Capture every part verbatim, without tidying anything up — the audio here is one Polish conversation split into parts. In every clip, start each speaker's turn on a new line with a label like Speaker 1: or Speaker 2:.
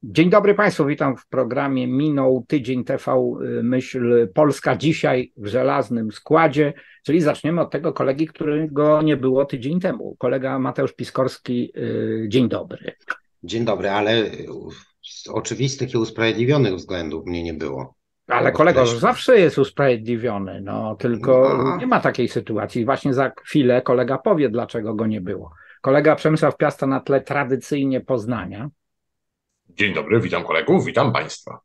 Speaker 1: Dzień dobry Państwu, witam w programie Minął Tydzień T V Myśl Polska, dzisiaj w żelaznym składzie, czyli zaczniemy od tego kolegi, którego nie było tydzień temu. Kolega Mateusz Piskorski, dzień dobry.
Speaker 2: Dzień dobry, ale z oczywistych i usprawiedliwionych względów mnie nie było.
Speaker 1: Ale kolego zawsze jest usprawiedliwiony, no tylko no. Nie ma takiej sytuacji. Właśnie za chwilę kolega powie, dlaczego go nie było. Kolega Przemysław Piasta na tle tradycyjnie Poznania.
Speaker 3: Dzień dobry, witam kolegów, witam Państwa.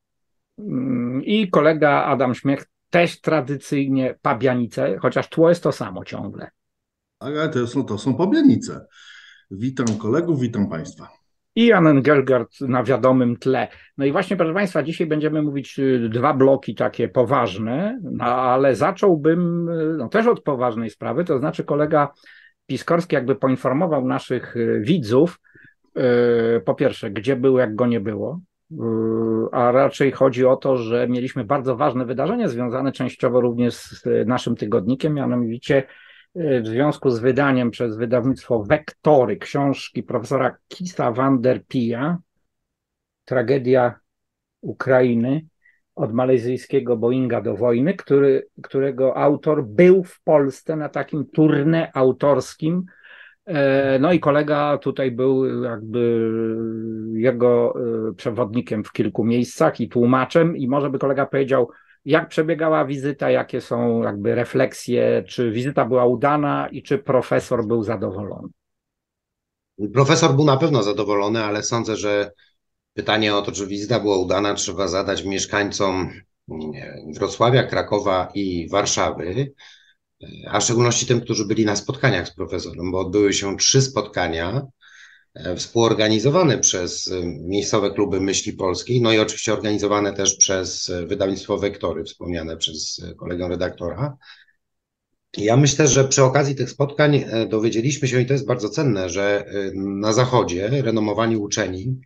Speaker 1: I kolega Adam Śmiech, też tradycyjnie Pabianice, chociaż tło jest to samo ciągle.
Speaker 4: Ale to są, to są Pabianice. Witam kolegów, witam Państwa.
Speaker 1: I Jan Engelgard na wiadomym tle. No i właśnie, proszę Państwa, dzisiaj będziemy mówić dwa bloki takie poważne, no, ale zacząłbym no, też od poważnej sprawy, to znaczy kolega Piskorski jakby poinformował naszych widzów, po pierwsze, gdzie był, jak go nie było, a raczej chodzi o to, że mieliśmy bardzo ważne wydarzenie związane częściowo również z naszym tygodnikiem, mianowicie w związku z wydaniem przez wydawnictwo Wektory książki profesora Kisa van der Pija, Tragedia Ukrainy od malezyjskiego Boeinga do wojny, który, którego autor był w Polsce na takim tournée autorskim. No i kolega tutaj był jakby jego przewodnikiem w kilku miejscach i tłumaczem, i może by kolega powiedział, jak przebiegała wizyta, jakie są jakby refleksje, czy wizyta była udana i czy profesor był zadowolony?
Speaker 2: Profesor był na pewno zadowolony, ale sądzę, że pytanie o to, czy wizyta była udana, trzeba zadać mieszkańcom Wrocławia, Krakowa i Warszawy, a w szczególności tym, którzy byli na spotkaniach z profesorem, bo odbyły się trzy spotkania współorganizowane przez miejscowe kluby myśli polskiej, no i oczywiście organizowane też przez wydawnictwo Wektory, wspomniane przez kolegę redaktora. Ja myślę, że przy okazji tych spotkań dowiedzieliśmy się, i to jest bardzo cenne, że na Zachodzie renomowani uczeni,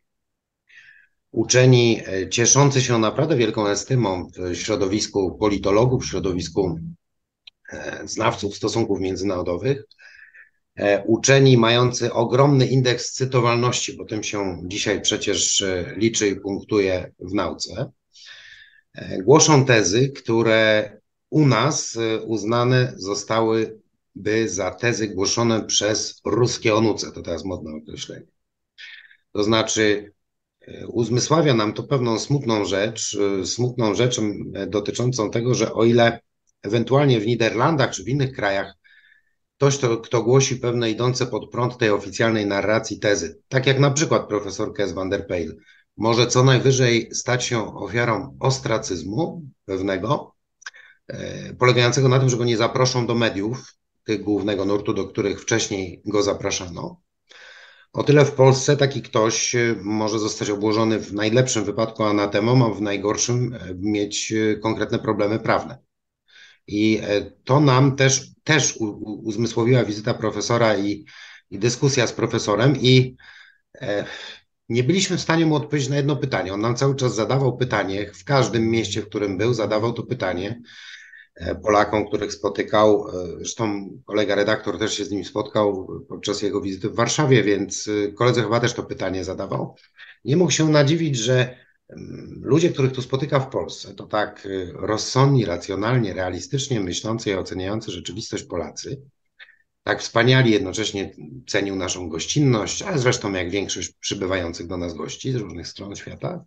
Speaker 2: uczeni cieszący się naprawdę wielką estymą w środowisku politologów, w środowisku znawców stosunków międzynarodowych, uczeni mający ogromny indeks cytowalności, bo tym się dzisiaj przecież liczy i punktuje w nauce, głoszą tezy, które u nas uznane zostałyby za tezy głoszone przez ruskie onuce, to teraz modne określenie. To znaczy uzmysławia nam to pewną smutną rzecz, smutną rzecz dotyczącą tego, że o ile ewentualnie w Niderlandach czy w innych krajach ktoś, kto, kto głosi pewne idące pod prąd tej oficjalnej narracji tezy, tak jak na przykład profesor Kees van der Pijl, może co najwyżej stać się ofiarą ostracyzmu pewnego, e, polegającego na tym, że go nie zaproszą do mediów, tych głównego nurtu, do których wcześniej go zapraszano. O tyle w Polsce taki ktoś może zostać obłożony w najlepszym wypadku anatemą, a w najgorszym mieć konkretne problemy prawne. I to nam też, też uzmysłowiła wizyta profesora i, i dyskusja z profesorem, i e, nie byliśmy w stanie mu odpowiedzieć na jedno pytanie. On nam cały czas zadawał pytanie, w każdym mieście, w którym był, zadawał to pytanie Polakom, których spotykał. Zresztą kolega redaktor też się z nim spotkał podczas jego wizyty w Warszawie, więc koledze chyba też to pytanie zadawał. Nie mógł się nadziwić, że ludzie, których tu spotyka w Polsce, to tak rozsądni, racjonalnie, realistycznie myślący i oceniający rzeczywistość Polacy, tak wspaniali, jednocześnie cenił naszą gościnność, a zresztą jak większość przybywających do nas gości z różnych stron świata.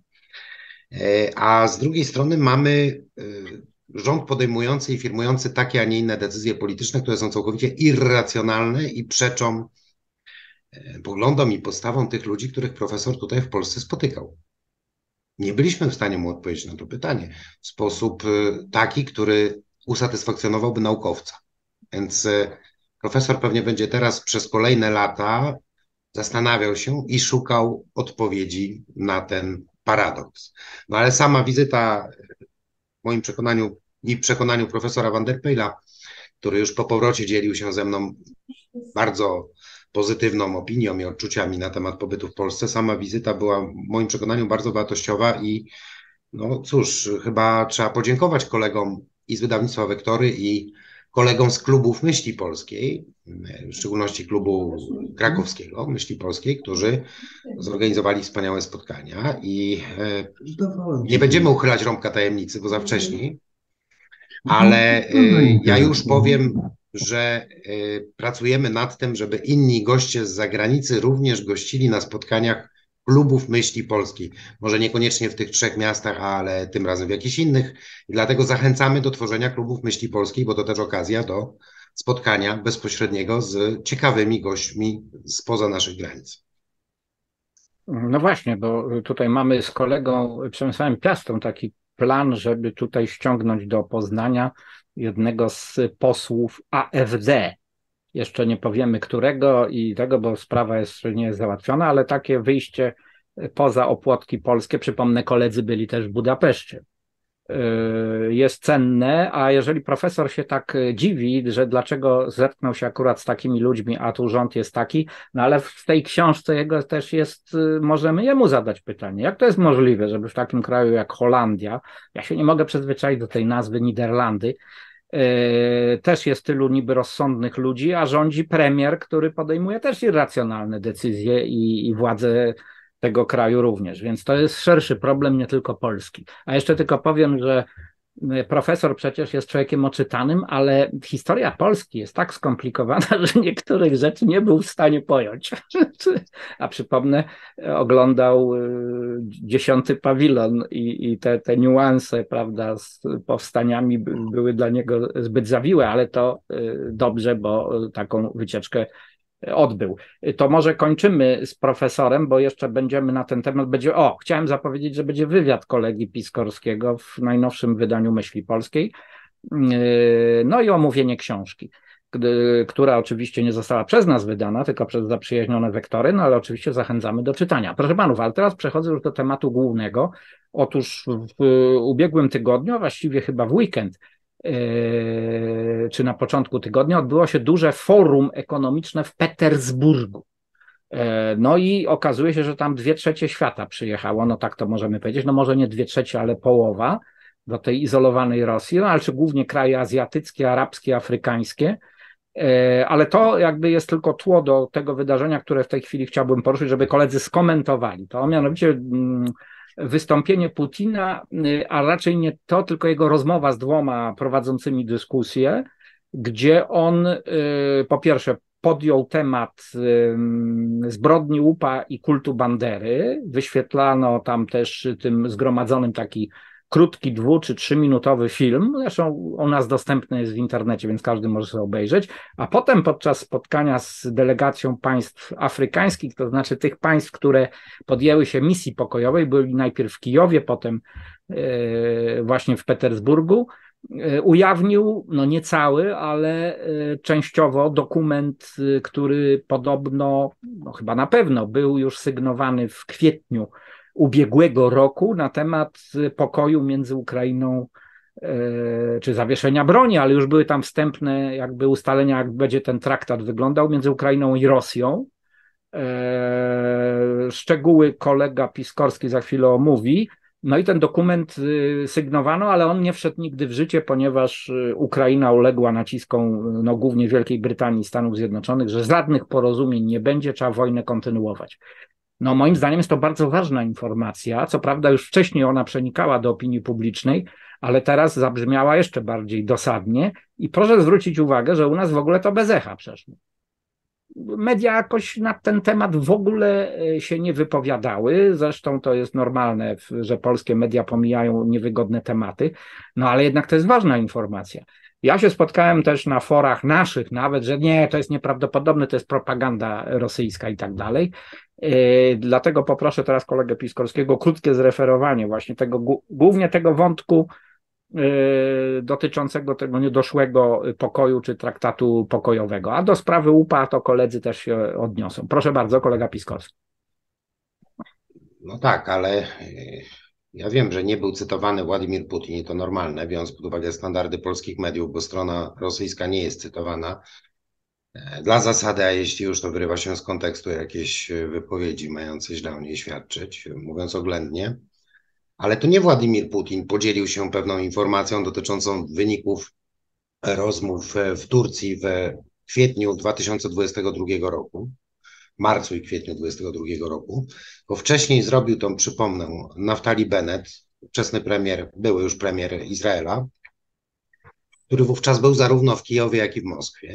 Speaker 2: A z drugiej strony mamy rząd podejmujący i firmujący takie, a nie inne decyzje polityczne, które są całkowicie irracjonalne i przeczą poglądom i postawom tych ludzi, których profesor tutaj w Polsce spotykał. Nie byliśmy w stanie mu odpowiedzieć na to pytanie w sposób taki, który usatysfakcjonowałby naukowca. Więc profesor pewnie będzie teraz przez kolejne lata zastanawiał się i szukał odpowiedzi na ten paradoks. No ale sama wizyta, w moim przekonaniu i w przekonaniu profesora van der Pijla, który już po powrocie dzielił się ze mną bardzo pozytywną opinią i odczuciami na temat pobytu w Polsce, sama wizyta była w moim przekonaniu bardzo wartościowa i no cóż, chyba trzeba podziękować kolegom i z wydawnictwa Wektory, i kolegom z klubów Myśli Polskiej, w szczególności klubu krakowskiego Myśli Polskiej, którzy zorganizowali wspaniałe spotkania i nie będziemy uchylać rąbka tajemnicy, bo za wcześnie, ale ja już powiem, że pracujemy nad tym, żeby inni goście z zagranicy również gościli na spotkaniach klubów Myśli Polskiej. Może niekoniecznie w tych trzech miastach, ale tym razem w jakichś innych. I dlatego zachęcamy do tworzenia klubów Myśli Polskiej, bo to też okazja do spotkania bezpośredniego z ciekawymi gośćmi spoza naszych granic.
Speaker 1: No właśnie, bo tutaj mamy z kolegą Przemysławem Piastą taki plan, żeby tutaj ściągnąć do Poznania jednego z posłów A F D. Jeszcze nie powiemy którego i tego, bo sprawa jeszcze nie jest załatwiona, ale takie wyjście poza opłotki polskie, przypomnę, koledzy byli też w Budapeszcie, jest cenne, a jeżeli profesor się tak dziwi, że dlaczego zetknął się akurat z takimi ludźmi, a tu rząd jest taki, no ale w tej książce jego też jest, możemy jemu zadać pytanie, jak to jest możliwe, żeby w takim kraju jak Holandia, ja się nie mogę przyzwyczaić do tej nazwy Niderlandy, też jest tylu niby rozsądnych ludzi, a rządzi premier, który podejmuje też irracjonalne decyzje i, i władze tego kraju również, więc to jest szerszy problem, nie tylko polski. A jeszcze tylko powiem, że profesor przecież jest człowiekiem oczytanym, ale historia Polski jest tak skomplikowana, że niektórych rzeczy nie był w stanie pojąć. A przypomnę, oglądał Dziesiąty Pawilon i, i te, te niuanse, prawda, z powstaniami były dla niego zbyt zawiłe, ale to dobrze, bo taką wycieczkę odbył. To może kończymy z profesorem, bo jeszcze będziemy na ten temat, będzie, o, chciałem zapowiedzieć, że będzie wywiad kolegi Piskorskiego w najnowszym wydaniu Myśli Polskiej, no i omówienie książki, która oczywiście nie została przez nas wydana, tylko przez zaprzyjaźnione wektory, no ale oczywiście zachęcamy do czytania. Proszę panów, ale teraz przechodzę już do tematu głównego. Otóż w ubiegłym tygodniu, a właściwie chyba w weekend, czy na początku tygodnia odbyło się duże forum ekonomiczne w Petersburgu. No i okazuje się, że tam dwie trzecie świata przyjechało, no tak to możemy powiedzieć, no może nie dwie trzecie, ale połowa do tej izolowanej Rosji, no ale czy głównie kraje azjatyckie, arabskie, afrykańskie, ale to jakby jest tylko tło do tego wydarzenia, które w tej chwili chciałbym poruszyć, żeby koledzy skomentowali to, mianowicie wystąpienie Putina, a raczej nie to, tylko jego rozmowa z dwoma prowadzącymi dyskusję, gdzie on po pierwsze podjął temat zbrodni łupa i kultu Bandery, wyświetlano tam też tym zgromadzonym taki krótki dwu czy trzyminutowy film, zresztą u nas dostępny jest w internecie, więc każdy może sobie obejrzeć, a potem podczas spotkania z delegacją państw afrykańskich, to znaczy tych państw, które podjęły się misji pokojowej, byli najpierw w Kijowie, potem właśnie w Petersburgu, ujawnił, no nie cały, ale częściowo dokument, który podobno, no chyba na pewno był już sygnowany w kwietniu ubiegłego roku na temat pokoju między Ukrainą czy zawieszenia broni, ale już były tam wstępne jakby ustalenia, jak będzie ten traktat wyglądał między Ukrainą i Rosją. Szczegóły kolega Piskorski za chwilę omówi. No i ten dokument sygnowano, ale on nie wszedł nigdy w życie, ponieważ Ukraina uległa naciskom, no głównie Wielkiej Brytanii i Stanów Zjednoczonych, że żadnych porozumień nie będzie, trzeba wojnę kontynuować. No moim zdaniem jest to bardzo ważna informacja, co prawda już wcześniej ona przenikała do opinii publicznej, ale teraz zabrzmiała jeszcze bardziej dosadnie i proszę zwrócić uwagę, że u nas w ogóle to bez echa przeszło. Media jakoś na ten temat w ogóle się nie wypowiadały, zresztą to jest normalne, że polskie media pomijają niewygodne tematy, no ale jednak to jest ważna informacja. Ja się spotkałem też na forach naszych nawet, że nie, to jest nieprawdopodobne, to jest propaganda rosyjska i tak dalej. Dlatego poproszę teraz kolegę Piskorskiego o krótkie zreferowanie właśnie tego, głównie tego wątku dotyczącego tego niedoszłego pokoju czy traktatu pokojowego, a do sprawy łupa to koledzy też się odniosą. Proszę bardzo, kolega Piskorski.
Speaker 2: No tak, ale ja wiem, że nie był cytowany Władimir Putin i to normalne, biorąc pod uwagę standardy polskich mediów, bo strona rosyjska nie jest cytowana. Dla zasady, a jeśli już to wyrywa się z kontekstu jakieś wypowiedzi mające źle o niej świadczyć, mówiąc oględnie. Ale to nie Władimir Putin podzielił się pewną informacją dotyczącą wyników rozmów w Turcji w kwietniu dwa tysiące dwudziestego drugiego roku, marcu i kwietniu dwudziestego drugiego roku, bo wcześniej zrobił to, przypomnę, Naftali Bennett, ówczesny premier, były już premier Izraela, który wówczas był zarówno w Kijowie, jak i w Moskwie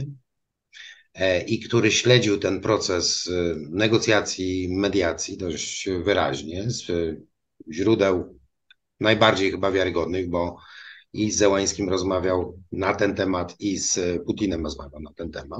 Speaker 2: i który śledził ten proces negocjacji, mediacji dość wyraźnie z źródeł najbardziej chyba wiarygodnych, bo i z Zełańskim rozmawiał na ten temat i z Putinem rozmawiał na ten temat.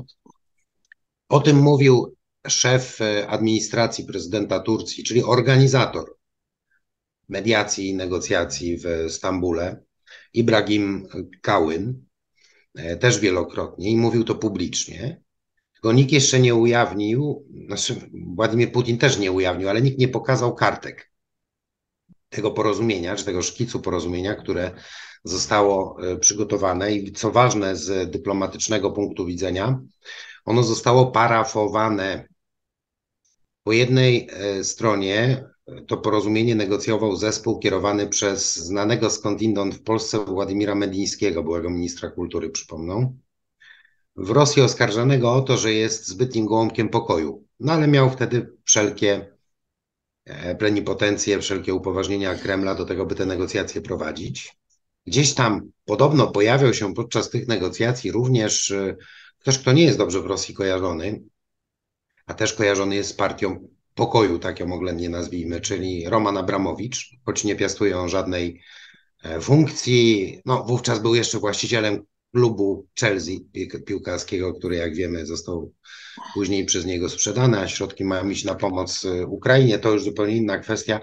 Speaker 2: O tym mówił szef administracji prezydenta Turcji, czyli organizator mediacji i negocjacji w Stambule, Ibrahim Kalin, też wielokrotnie i mówił to publicznie. Tylko nikt jeszcze nie ujawnił, znaczy Władimir Putin też nie ujawnił, ale nikt nie pokazał kartek tego porozumienia, czy tego szkicu porozumienia, które zostało przygotowane i co ważne z dyplomatycznego punktu widzenia, ono zostało parafowane. Po jednej stronie to porozumienie negocjował zespół kierowany przez znanego skądinąd w Polsce Władimira Medlińskiego, byłego ministra kultury, przypomnę, w Rosji oskarżanego o to, że jest zbytnim gołąbkiem pokoju. No ale miał wtedy wszelkie plenipotencje, wszelkie upoważnienia Kremla do tego, by te negocjacje prowadzić. Gdzieś tam podobno pojawiał się podczas tych negocjacji również ktoś, kto nie jest dobrze w Rosji kojarzony, a też kojarzony jest z partią pokoju, tak ją oględnie nazwijmy, czyli Roman Abramowicz, choć nie piastuje on żadnej funkcji. No, wówczas był jeszcze właścicielem klubu Chelsea piłkarskiego, który jak wiemy został później przez niego sprzedany, a środki mają iść na pomoc Ukrainie, to już zupełnie inna kwestia.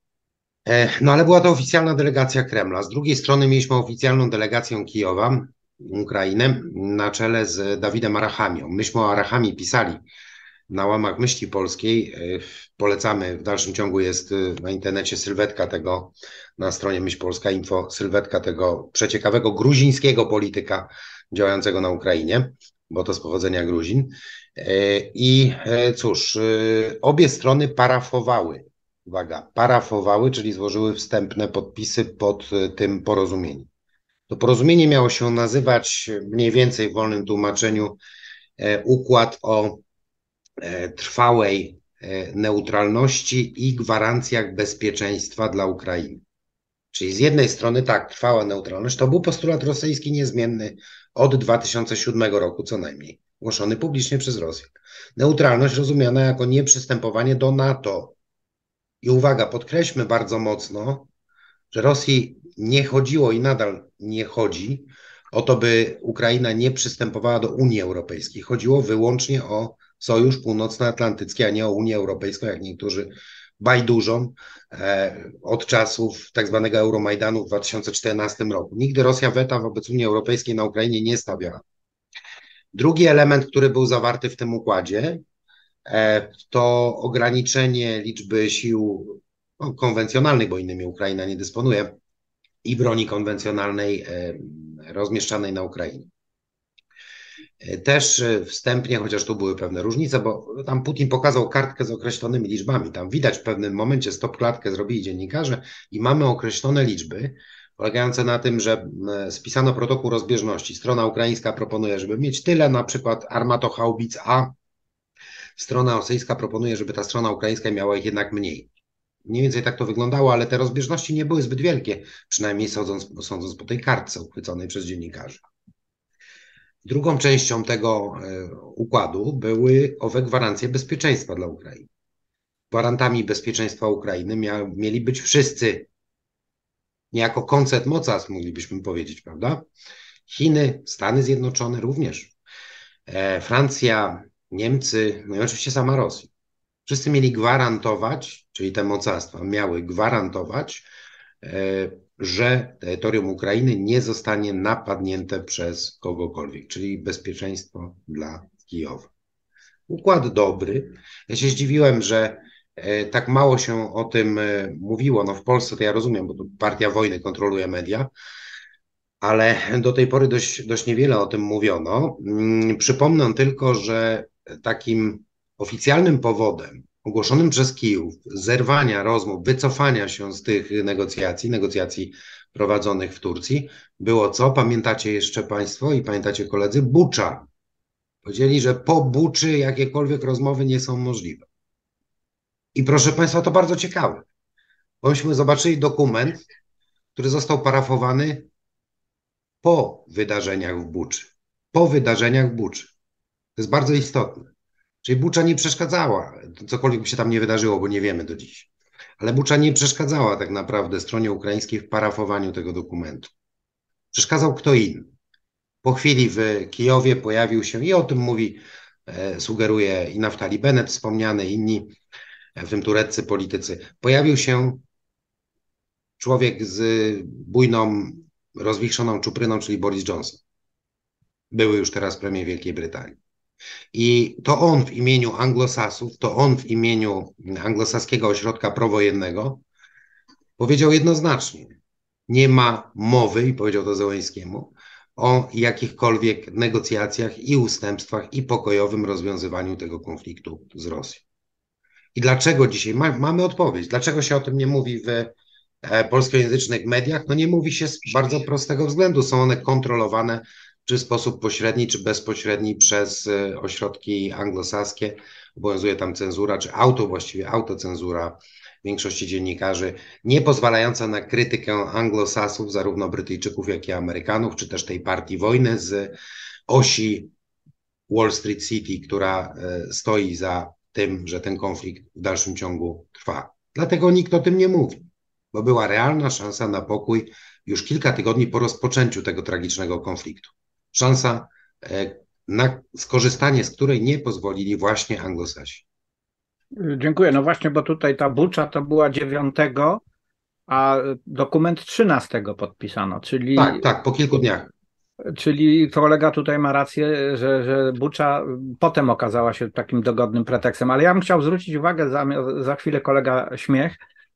Speaker 2: No ale była to oficjalna delegacja Kremla. Z drugiej strony mieliśmy oficjalną delegację Kijowa, Ukrainę, na czele z Dawidem Arachamią. Myśmy o Arachamii pisali na łamach Myśli Polskiej. Polecamy, w dalszym ciągu jest na internecie sylwetka tego, na stronie Myśl Polska Info, sylwetka tego przeciekawego gruzińskiego polityka działającego na Ukrainie, bo to z pochodzenia Gruzin. I cóż, obie strony parafowały, uwaga, parafowały, czyli złożyły wstępne podpisy pod tym porozumieniem. To porozumienie miało się nazywać mniej więcej w wolnym tłumaczeniu układ o trwałej neutralności i gwarancjach bezpieczeństwa dla Ukrainy. Czyli z jednej strony tak, trwała neutralność, to był postulat rosyjski niezmienny od dwa tysiące siódmego roku co najmniej, głoszony publicznie przez Rosję. Neutralność rozumiana jako nieprzystępowanie do NATO. I uwaga, podkreślmy bardzo mocno, że Rosji nie chodziło i nadal nie chodzi o to, by Ukraina nie przystępowała do Unii Europejskiej. Chodziło wyłącznie o Sojusz Północnoatlantycki, a nie o Unię Europejską, jak niektórzy bajdurzą e, od czasów tak zwanego Euromajdanu w dwa tysiące czternastym roku. Nigdy Rosja weta wobec Unii Europejskiej na Ukrainie nie stawiała. Drugi element, który był zawarty w tym układzie, e, to ograniczenie liczby sił no, konwencjonalnych, bo innymi Ukraina nie dysponuje, i broni konwencjonalnej e, rozmieszczanej na Ukrainie. Też wstępnie, chociaż tu były pewne różnice, bo tam Putin pokazał kartkę z określonymi liczbami. Tam widać w pewnym momencie stop klatkę zrobili dziennikarze i mamy określone liczby polegające na tym, że spisano protokół rozbieżności. Strona ukraińska proponuje, żeby mieć tyle, na przykład armatochaubic, a strona rosyjska proponuje, żeby ta strona ukraińska miała ich jednak mniej. Mniej więcej tak to wyglądało, ale te rozbieżności nie były zbyt wielkie, przynajmniej sądząc, sądząc po tej kartce uchwyconej przez dziennikarzy. Drugą częścią tego układu były owe gwarancje bezpieczeństwa dla Ukrainy. Gwarantami bezpieczeństwa Ukrainy mia, mieli być wszyscy, niejako koncert mocarstw, moglibyśmy powiedzieć, prawda? Chiny, Stany Zjednoczone również, e, Francja, Niemcy, no i oczywiście sama Rosja. Wszyscy mieli gwarantować, czyli te mocarstwa miały gwarantować, e, że terytorium Ukrainy nie zostanie napadnięte przez kogokolwiek, czyli bezpieczeństwo dla Kijowa. Układ dobry. Ja się zdziwiłem, że tak mało się o tym mówiło. No w Polsce to ja rozumiem, bo tu partia wojny kontroluje media, ale do tej pory dość, dość niewiele o tym mówiono. Przypomnę tylko, że takim oficjalnym powodem ogłoszonym przez Kijów zerwania rozmów, wycofania się z tych negocjacji, negocjacji prowadzonych w Turcji, było co? Pamiętacie jeszcze Państwo i pamiętacie koledzy? Bucza. Powiedzieli, że po Buczy jakiekolwiek rozmowy nie są możliwe. I proszę Państwa, to bardzo ciekawe, bo myśmy zobaczyli dokument, który został parafowany po wydarzeniach w Buczy. Po wydarzeniach w Buczy. To jest bardzo istotne. Czyli Bucza nie przeszkadzała, cokolwiek by się tam nie wydarzyło, bo nie wiemy do dziś. Ale Bucza nie przeszkadzała tak naprawdę stronie ukraińskiej w parafowaniu tego dokumentu. Przeszkadzał kto inny. Po chwili w Kijowie pojawił się, i o tym mówi, e, sugeruje i Naftali Bennett wspomniany, inni, w tym tureccy politycy, pojawił się człowiek z bujną, rozwichrzoną czupryną, czyli Boris Johnson. Były już teraz premier Wielkiej Brytanii. I to on w imieniu anglosasów, to on w imieniu anglosaskiego ośrodka prowojennego powiedział jednoznacznie, nie ma mowy, i powiedział to Zełenskiemu, o jakichkolwiek negocjacjach i ustępstwach i pokojowym rozwiązywaniu tego konfliktu z Rosją. I dlaczego dzisiaj? Ma, mamy odpowiedź. Dlaczego się o tym nie mówi w e, polskojęzycznych mediach? No nie mówi się z bardzo prostego względu. Są one kontrolowane czy w sposób pośredni, czy bezpośredni przez e, ośrodki anglosaskie. Obowiązuje tam cenzura, czy auto, właściwie autocenzura większości dziennikarzy, nie pozwalająca na krytykę anglosasów, zarówno Brytyjczyków, jak i Amerykanów, czy też tej partii wojny z osi Wall Street City, która e, stoi za tym, że ten konflikt w dalszym ciągu trwa. Dlatego nikt o tym nie mówi, bo była realna szansa na pokój już kilka tygodni po rozpoczęciu tego tragicznego konfliktu. Szansa, na skorzystanie z której nie pozwolili właśnie Anglosasi.
Speaker 1: Dziękuję. No właśnie, bo tutaj ta Bucza to była dziewiątego, a dokument trzynastego podpisano, czyli...
Speaker 2: Tak, tak, po kilku dniach.
Speaker 1: Czyli kolega tutaj ma rację, że, że Bucza potem okazała się takim dogodnym pretekstem, ale ja bym chciał zwrócić uwagę, za, za chwilę kolega śmiech,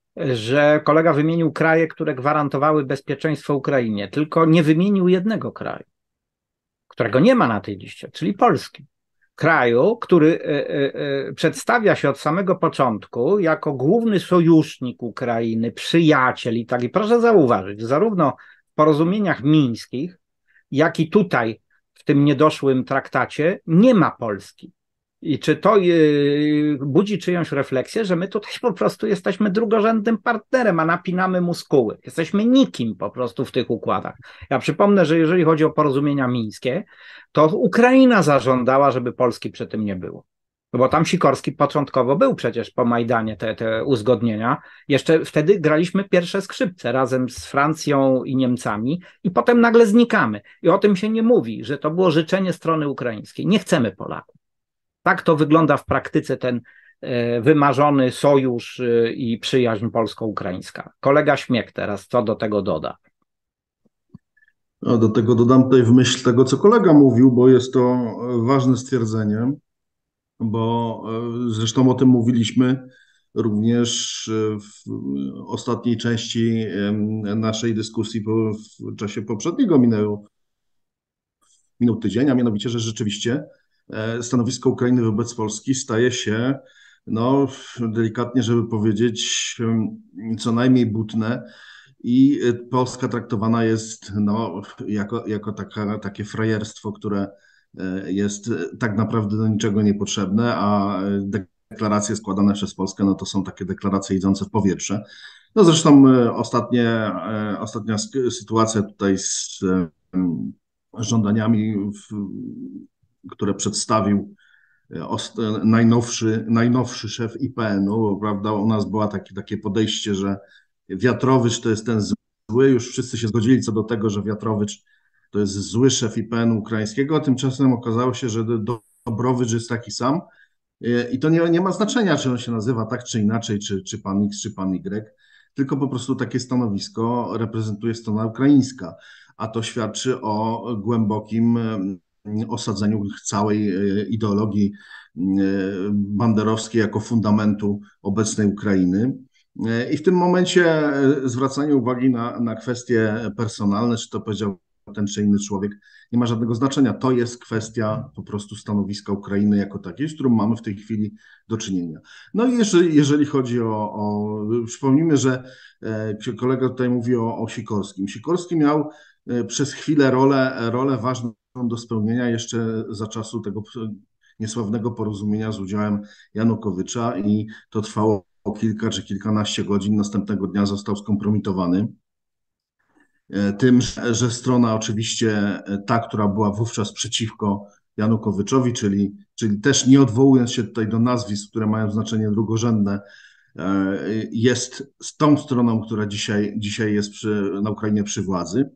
Speaker 1: że kolega wymienił kraje, które gwarantowały bezpieczeństwo Ukrainie, tylko nie wymienił jednego kraju, którego nie ma na tej liście, czyli Polski. Kraju, który y, y, y, przedstawia się od samego początku jako główny sojusznik Ukrainy, przyjaciel i tak. I proszę zauważyć, zarówno w porozumieniach mińskich, jak i tutaj w tym niedoszłym traktacie nie ma Polski. I czy to yy, budzi czyjąś refleksję, że my tutaj po prostu jesteśmy drugorzędnym partnerem, a napinamy muskuły. Jesteśmy nikim po prostu w tych układach. Ja przypomnę, że jeżeli chodzi o porozumienia mińskie, to Ukraina zażądała, żeby Polski przy tym nie było. No bo tam Sikorski początkowo był przecież po Majdanie te, te uzgodnienia. Jeszcze wtedy graliśmy pierwsze skrzypce razem z Francją i Niemcami i potem nagle znikamy. I o tym się nie mówi, że to było życzenie strony ukraińskiej. Nie chcemy Polaków. Tak to wygląda w praktyce ten e, wymarzony sojusz e, i przyjaźń polsko-ukraińska. Kolega Śmiech teraz, co do tego doda?
Speaker 4: No, do tego dodam tutaj w myśl tego, co kolega mówił, bo jest to ważne stwierdzenie, bo e, zresztą o tym mówiliśmy również w ostatniej części e, naszej dyskusji po, w czasie poprzedniego minęło, minął tydzień, a mianowicie, że rzeczywiście stanowisko Ukrainy wobec Polski staje się, no delikatnie, żeby powiedzieć, co najmniej butne i Polska traktowana jest no, jako, jako taka, takie frajerstwo, które jest tak naprawdę do niczego niepotrzebne, a deklaracje składane przez Polskę, no to są takie deklaracje idące w powietrze. No zresztą ostatnie, ostatnia sytuacja tutaj z żądaniami, w, które przedstawił najnowszy, najnowszy szef I P N-u, prawda, u nas było takie, takie podejście, że Wiatrowicz to jest ten zły, już wszyscy się zgodzili co do tego, że Wiatrowicz to jest zły szef I P N-u ukraińskiego, a tymczasem okazało się, że Dobrowicz jest taki sam i to nie, nie ma znaczenia, czy on się nazywa tak, czy inaczej, czy, czy pan X, czy pan Y, tylko po prostu takie stanowisko reprezentuje strona ukraińska, a to świadczy o głębokim osadzeniu całej ideologii banderowskiej jako fundamentu obecnej Ukrainy. I w tym momencie zwracanie uwagi na, na kwestie personalne, czy to powiedział ten czy inny człowiek, nie ma żadnego znaczenia. To jest kwestia po prostu stanowiska Ukrainy jako takiej, z którą mamy w tej chwili do czynienia. No i jeżeli, jeżeli chodzi o, o... Przypomnijmy, że e, kolega tutaj mówi o, o Sikorskim. Sikorski miał e, przez chwilę rolę, rolę ważną do spełnienia jeszcze za czasu tego niesławnego porozumienia z udziałem Janukowycza i to trwało kilka czy kilkanaście godzin. Następnego dnia został skompromitowany tym, że strona oczywiście ta, która była wówczas przeciwko Janukowyczowi, czyli, czyli też nie odwołując się tutaj do nazwisk, które mają znaczenie drugorzędne, jest z tą stroną, która dzisiaj, dzisiaj jest przy, na Ukrainie przy władzy.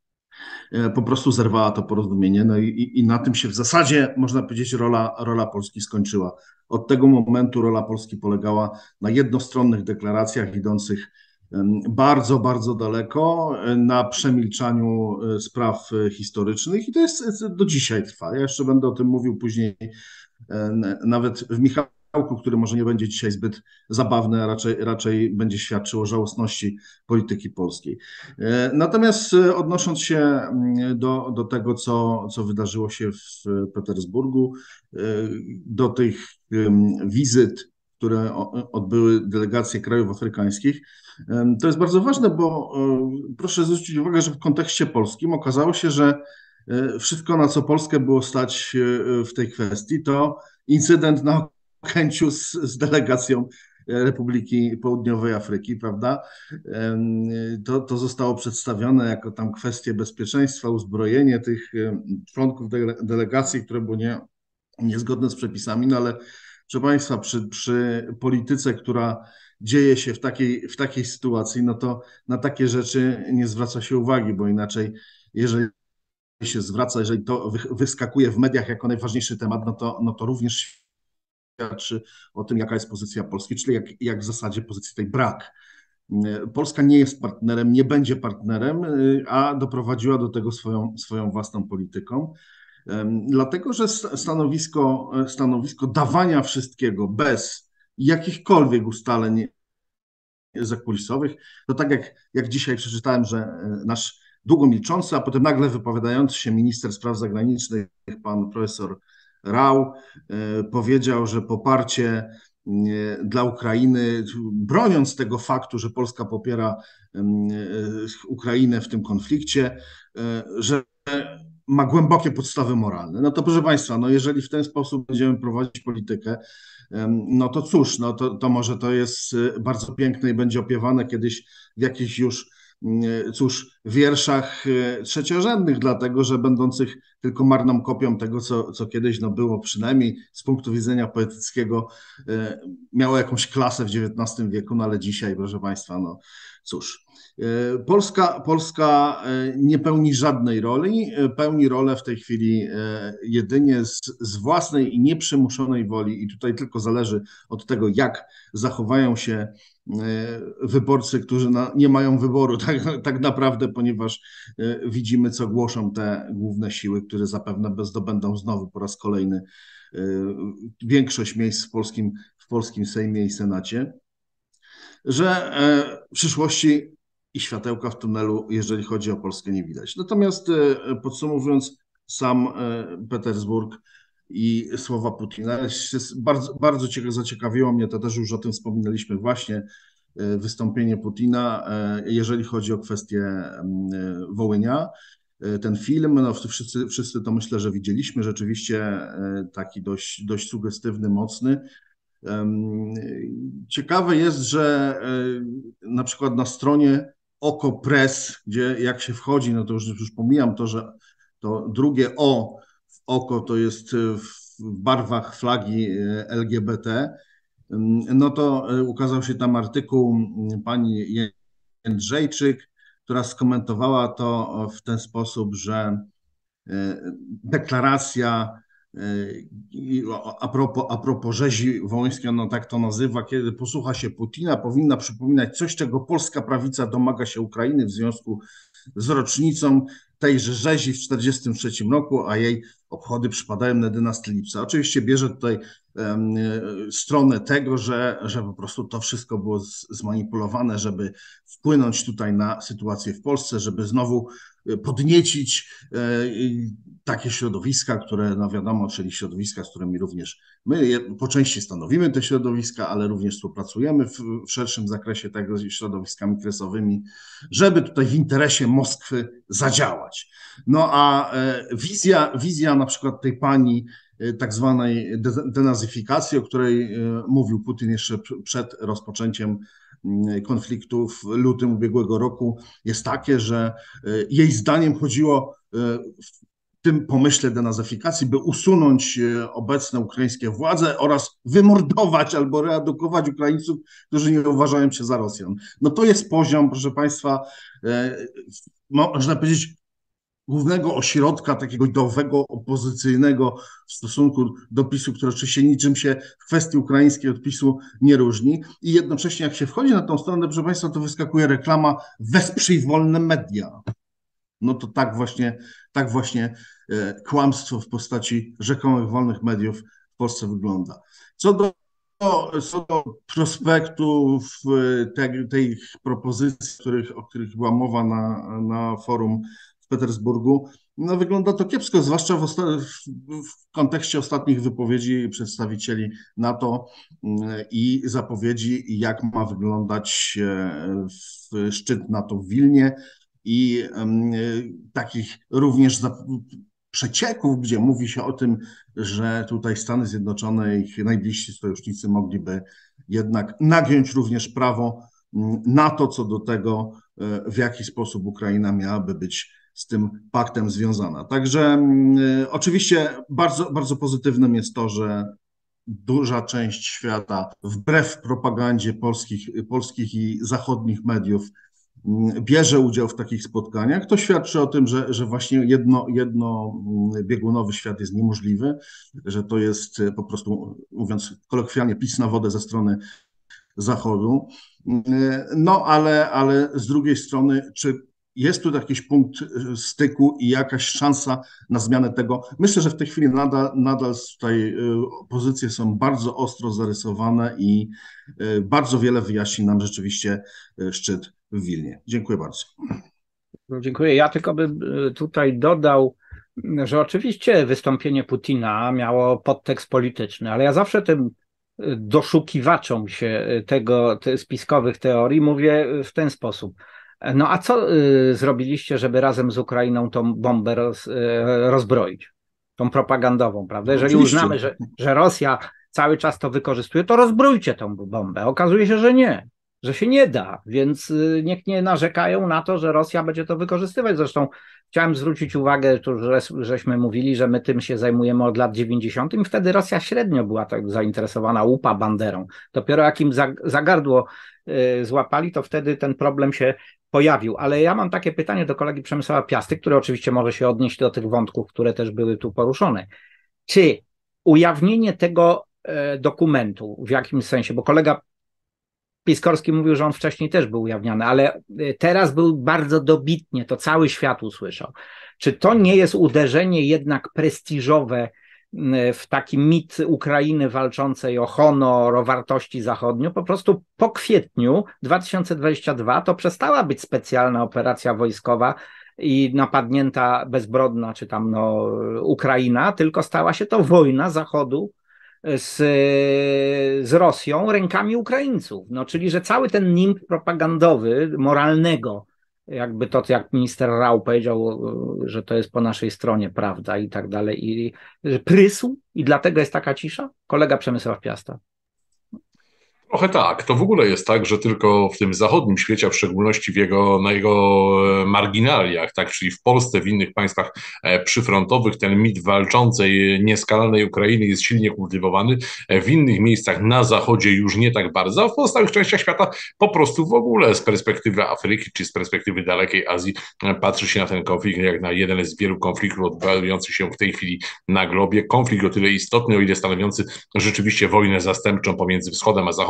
Speaker 4: Po prostu zerwała to porozumienie, no i, i na tym się w zasadzie, można powiedzieć, rola, rola Polski skończyła. Od tego momentu rola Polski polegała na jednostronnych deklaracjach idących bardzo, bardzo daleko, na przemilczaniu spraw historycznych i to jest do dzisiaj trwa. Ja jeszcze będę o tym mówił później, nawet w Michałku, który może nie będzie dzisiaj zbyt zabawny, a raczej, raczej będzie świadczył o żałosności polityki polskiej. Natomiast odnosząc się do, do tego, co, co wydarzyło się w Petersburgu, do tych wizyt, które odbyły delegacje krajów afrykańskich, to jest bardzo ważne, bo proszę zwrócić uwagę, że w kontekście polskim okazało się, że wszystko, na co Polskę było stać w tej kwestii, to incydent na Okęciu z, z delegacją Republiki Południowej Afryki, prawda? To, to zostało przedstawione jako tam kwestie bezpieczeństwa, uzbrojenie tych członków dele, delegacji, które było nie, niezgodne z przepisami, no ale proszę Państwa, przy, przy polityce, która dzieje się w takiej, w takiej sytuacji, no to na takie rzeczy nie zwraca się uwagi, bo inaczej, jeżeli się zwraca, jeżeli to wyskakuje w mediach jako najważniejszy temat, no to, no to również świadczy o tym, jaka jest pozycja Polski, czyli jak, jak w zasadzie pozycji tej brak. Polska nie jest partnerem, nie będzie partnerem, a doprowadziła do tego swoją, swoją własną polityką. Dlatego, że stanowisko, stanowisko dawania wszystkiego bez jakichkolwiek ustaleń zakulisowych, to tak jak, jak dzisiaj przeczytałem, że nasz długo milczący, a potem nagle wypowiadający się minister spraw zagranicznych, pan profesor Rau, powiedział, że poparcie dla Ukrainy, broniąc tego faktu, że Polska popiera Ukrainę w tym konflikcie, że ma głębokie podstawy moralne. No to proszę Państwa, no jeżeli w ten sposób będziemy prowadzić politykę, no to cóż, no to, to może to jest bardzo piękne i będzie opiewane kiedyś w jakichś już, cóż, wierszach trzeciorzędnych, dlatego że będących tylko marną kopią tego, co, co kiedyś no było, przynajmniej z punktu widzenia poetyckiego, miało jakąś klasę w dziewiętnastym wieku, no ale dzisiaj, proszę Państwa, no cóż. Polska, Polska nie pełni żadnej roli, pełni rolę w tej chwili jedynie z, z własnej i nieprzymuszonej woli i tutaj tylko zależy od tego, jak zachowają się wyborcy, którzy na, nie mają wyboru tak, tak naprawdę, ponieważ widzimy, co głoszą te główne siły, które zapewne zdobędą znowu po raz kolejny większość miejsc w polskim, w polskim Sejmie i Senacie, że w przyszłości i światełka w tunelu, jeżeli chodzi o Polskę, nie widać. Natomiast podsumowując, sam Petersburg i słowa Putina, bardzo, bardzo zaciekawiło mnie, to też już o tym wspominaliśmy właśnie, wystąpienie Putina, jeżeli chodzi o kwestię Wołynia. Ten film, no wszyscy, wszyscy to myślę, że widzieliśmy, rzeczywiście taki dość, dość sugestywny, mocny. Ciekawe jest, że na przykład na stronie Oko Press, gdzie jak się wchodzi, no to już, już pomijam to, że to drugie O w oko to jest w barwach flagi L G B T, no to ukazał się tam artykuł pani Jędrzejczyk, która skomentowała to w ten sposób, że deklaracja a propos, a propos rzezi wołyńskiej, no tak to nazywa, kiedy posłucha się Putina, powinna przypominać coś, czego polska prawica domaga się Ukrainy w związku z rocznicą tejże rzezi w tysiąc dziewięćset czterdziestym trzecim roku, a jej obchody przypadają na jedenastego lipca. Oczywiście bierze tutaj um, stronę tego, że, że po prostu to wszystko było z, zmanipulowane, żeby wpłynąć tutaj na sytuację w Polsce, żeby znowu podniecić e, takie środowiska, które, no wiadomo, czyli środowiska, z którymi również my je, po części stanowimy te środowiska, ale również współpracujemy w, w szerszym zakresie tego z środowiskami kresowymi, żeby tutaj w interesie Moskwy zadziałać. No a e, wizja, wizja na przykład tej pani e, tak zwanej denazyfikacji, o której e, mówił Putin jeszcze przed rozpoczęciem konfliktu w lutym ubiegłego roku, jest takie, że jej zdaniem chodziło w tym pomyśle denazyfikacji, by usunąć obecne ukraińskie władze oraz wymordować albo reedukować Ukraińców, którzy nie uważają się za Rosjan. No to jest poziom, proszę Państwa, można powiedzieć, głównego ośrodka takiego ideowego, opozycyjnego w stosunku do PiSu, który oczywiście niczym się w kwestii ukraińskiej od PiSu nie różni. I jednocześnie jak się wchodzi na tą stronę, proszę Państwa, to wyskakuje reklama "wesprzyj wolne media". No to tak właśnie, tak właśnie e, kłamstwo w postaci rzekomych wolnych mediów w Polsce wygląda. Co do Co do prospektów tej, tej propozycji, których, o których była mowa na, na forum w Petersburgu, no wygląda to kiepsko, zwłaszcza w, osta- w kontekście ostatnich wypowiedzi przedstawicieli NATO i zapowiedzi, jak ma wyglądać szczyt NATO w Wilnie i um, takich również zap- przecieków, gdzie mówi się o tym, że tutaj Stany Zjednoczone i ich najbliżsi sojusznicy mogliby jednak nagiąć również prawo na to, co do tego, w jaki sposób Ukraina miałaby być z tym paktem związana. Także y, oczywiście bardzo, bardzo pozytywnym jest to, że duża część świata, wbrew propagandzie polskich, polskich i zachodnich mediów, bierze udział w takich spotkaniach. To świadczy o tym, że, że właśnie jedno, jednobiegunowy świat jest niemożliwy, że to jest po prostu, mówiąc kolokwialnie, pic na wodę ze strony Zachodu. No ale, ale z drugiej strony, czy jest tu jakiś punkt styku i jakaś szansa na zmianę tego? Myślę, że w tej chwili nadal, nadal tutaj pozycje są bardzo ostro zarysowane i bardzo wiele wyjaśni nam rzeczywiście szczyt w Wilnie. Dziękuję bardzo.
Speaker 1: Dziękuję. Ja tylko bym tutaj dodał, że oczywiście wystąpienie Putina miało podtekst polityczny, ale ja zawsze tym doszukiwaczom się tego, te spiskowych teorii mówię w ten sposób. No a co y, zrobiliście, żeby razem z Ukrainą tą bombę roz, y, rozbroić? Tą propagandową, prawda? Jeżeli
Speaker 4: Oczywiście.
Speaker 1: uznamy, że, że Rosja cały czas to wykorzystuje, to rozbrójcie tą bombę. Okazuje się, że nie, że się nie da, więc y, niech nie narzekają na to, że Rosja będzie to wykorzystywać. Zresztą chciałem zwrócić uwagę, tu, że, żeśmy mówili, że my tym się zajmujemy od lat dziewięćdziesiątych i wtedy Rosja średnio była tak zainteresowana łupa Banderą. Dopiero jak im za, za gardło y, złapali, to wtedy ten problem się pojawił. Ale ja mam takie pytanie do kolegi Przemysława Piasty, który oczywiście może się odnieść do tych wątków, które też były tu poruszone. Czy ujawnienie tego e, dokumentu w jakimś sensie, bo kolega Piskorski mówił, że on wcześniej też był ujawniany, ale teraz był bardzo dobitnie, to cały świat usłyszał. Czy to nie jest uderzenie jednak prestiżowe w taki mit Ukrainy walczącej o honor, o wartości zachodnie? Po prostu po kwietniu dwa tysiące dwudziestym drugim to przestała być specjalna operacja wojskowa i napadnięta bezbrodna, czy tam no, Ukraina, tylko stała się to wojna Zachodu z, z Rosją rękami Ukraińców. No, czyli, że cały ten nimb propagandowy, moralnego, jakby to, jak minister Rau powiedział, że to jest po naszej stronie prawda i tak dalej, i prysł i dlatego jest taka cisza? Kolega Przemysław Piasta.
Speaker 3: Trochę tak. To w ogóle jest tak, że tylko w tym zachodnim świecie, a w szczególności w jego, na jego marginaliach, tak, czyli w Polsce, w innych państwach przyfrontowych, ten mit walczącej, nieskalnej Ukrainy jest silnie kultywowany. W innych miejscach na zachodzie już nie tak bardzo, a w pozostałych częściach świata po prostu w ogóle z perspektywy Afryki czy z perspektywy dalekiej Azji patrzy się na ten konflikt jak na jeden z wielu konfliktów odbywających się w tej chwili na globie. Konflikt o tyle istotny, o ile stanowiący rzeczywiście wojnę zastępczą pomiędzy wschodem a zachodem,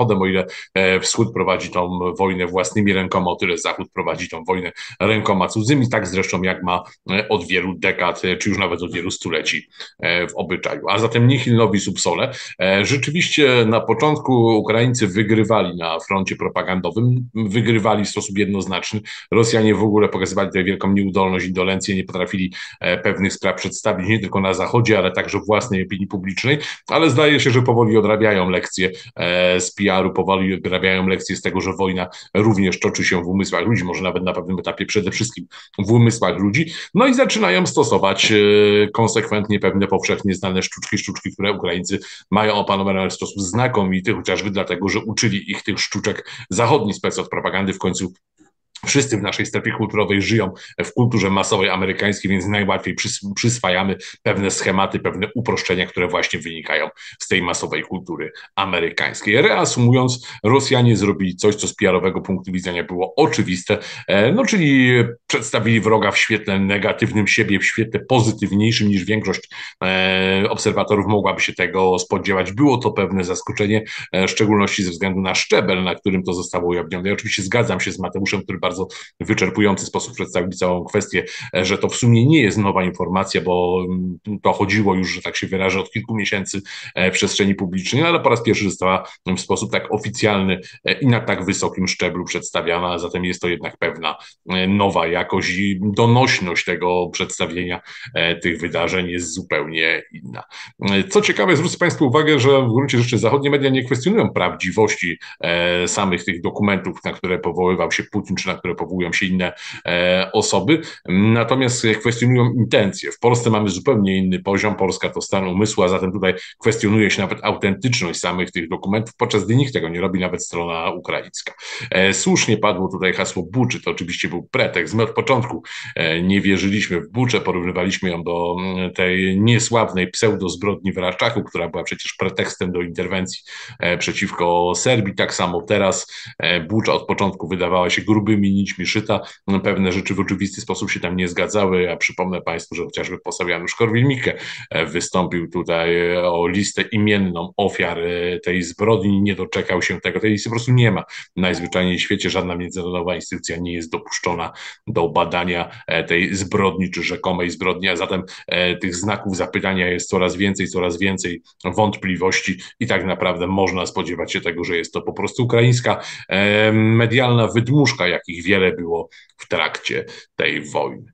Speaker 3: Zachodem, o ile Wschód prowadzi tą wojnę własnymi rękoma, o tyle Zachód prowadzi tą wojnę rękoma cudzymi, tak zresztą jak ma od wielu dekad, czy już nawet od wielu stuleci w obyczaju. A zatem nihil novi sub sole. Rzeczywiście na początku Ukraińcy wygrywali na froncie propagandowym, wygrywali w sposób jednoznaczny. Rosjanie w ogóle pokazywali tutaj wielką nieudolność, indolencję, nie potrafili pewnych spraw przedstawić nie tylko na Zachodzie, ale także własnej opinii publicznej, ale zdaje się, że powoli odrabiają lekcje z P R u, powoli odrabiają lekcje z tego, że wojna również toczy się w umysłach ludzi, może nawet na pewnym etapie przede wszystkim w umysłach ludzi, no i zaczynają stosować konsekwentnie pewne powszechnie znane sztuczki, sztuczki, które Ukraińcy mają opanowane w sposób znakomity, chociażby dlatego, że uczyli ich tych sztuczek zachodni spec od propagandy. W końcu wszyscy w naszej strefie kulturowej żyją w kulturze masowej amerykańskiej, więc najłatwiej przys- przyswajamy pewne schematy, pewne uproszczenia, które właśnie wynikają z tej masowej kultury amerykańskiej. Reasumując, Rosjanie zrobili coś, co z P R owego punktu widzenia było oczywiste, no czyli przedstawili wroga w świetle negatywnym, siebie w świetle pozytywniejszym niż większość obserwatorów mogłaby się tego spodziewać. Było to pewne zaskoczenie, w szczególności ze względu na szczebel, na którym to zostało ujawnione. Ja oczywiście zgadzam się z Mateuszem, który bardzo wyczerpujący sposób przedstawił całą kwestię, że to w sumie nie jest nowa informacja, bo to chodziło już, że tak się wyrażę, od kilku miesięcy w przestrzeni publicznej, ale po raz pierwszy została w sposób tak oficjalny i na tak wysokim szczeblu przedstawiana, a zatem jest to jednak pewna nowa jakość i donośność tego przedstawienia tych wydarzeń jest zupełnie inna. Co ciekawe, zwrócę Państwu uwagę, że w gruncie rzeczy zachodnie media nie kwestionują prawdziwości samych tych dokumentów, na które powoływał się Putin, czy na które powołują się inne e, osoby, natomiast kwestionują intencje. W Polsce mamy zupełnie inny poziom, Polska to stan umysłu, a zatem tutaj kwestionuje się nawet autentyczność samych tych dokumentów, podczas gdy nikt tego nie robi, nawet strona ukraińska. E, słusznie padło tutaj hasło Buczy, to oczywiście był pretekst. My od początku e, nie wierzyliśmy w Buczę, porównywaliśmy ją do tej niesławnej pseudozbrodni w Rachaku, która była przecież pretekstem do interwencji e, przeciwko Serbii. Tak samo teraz e, Bucza od początku wydawała się grubymi nićmi szyta. Pewne rzeczy w oczywisty sposób się tam nie zgadzały. Ja przypomnę Państwu, że chociażby poseł Janusz Korwin-Mikke wystąpił tutaj o listę imienną ofiar tej zbrodni. Nie doczekał się tego. Tej listy po prostu nie ma. Najzwyczajniej w świecie żadna międzynarodowa instytucja nie jest dopuszczona do badania tej zbrodni czy rzekomej zbrodni, a zatem tych znaków zapytania jest coraz więcej, coraz więcej wątpliwości i tak naprawdę można spodziewać się tego, że jest to po prostu ukraińska medialna wydmuszka, jakich wiele było w trakcie tej wojny.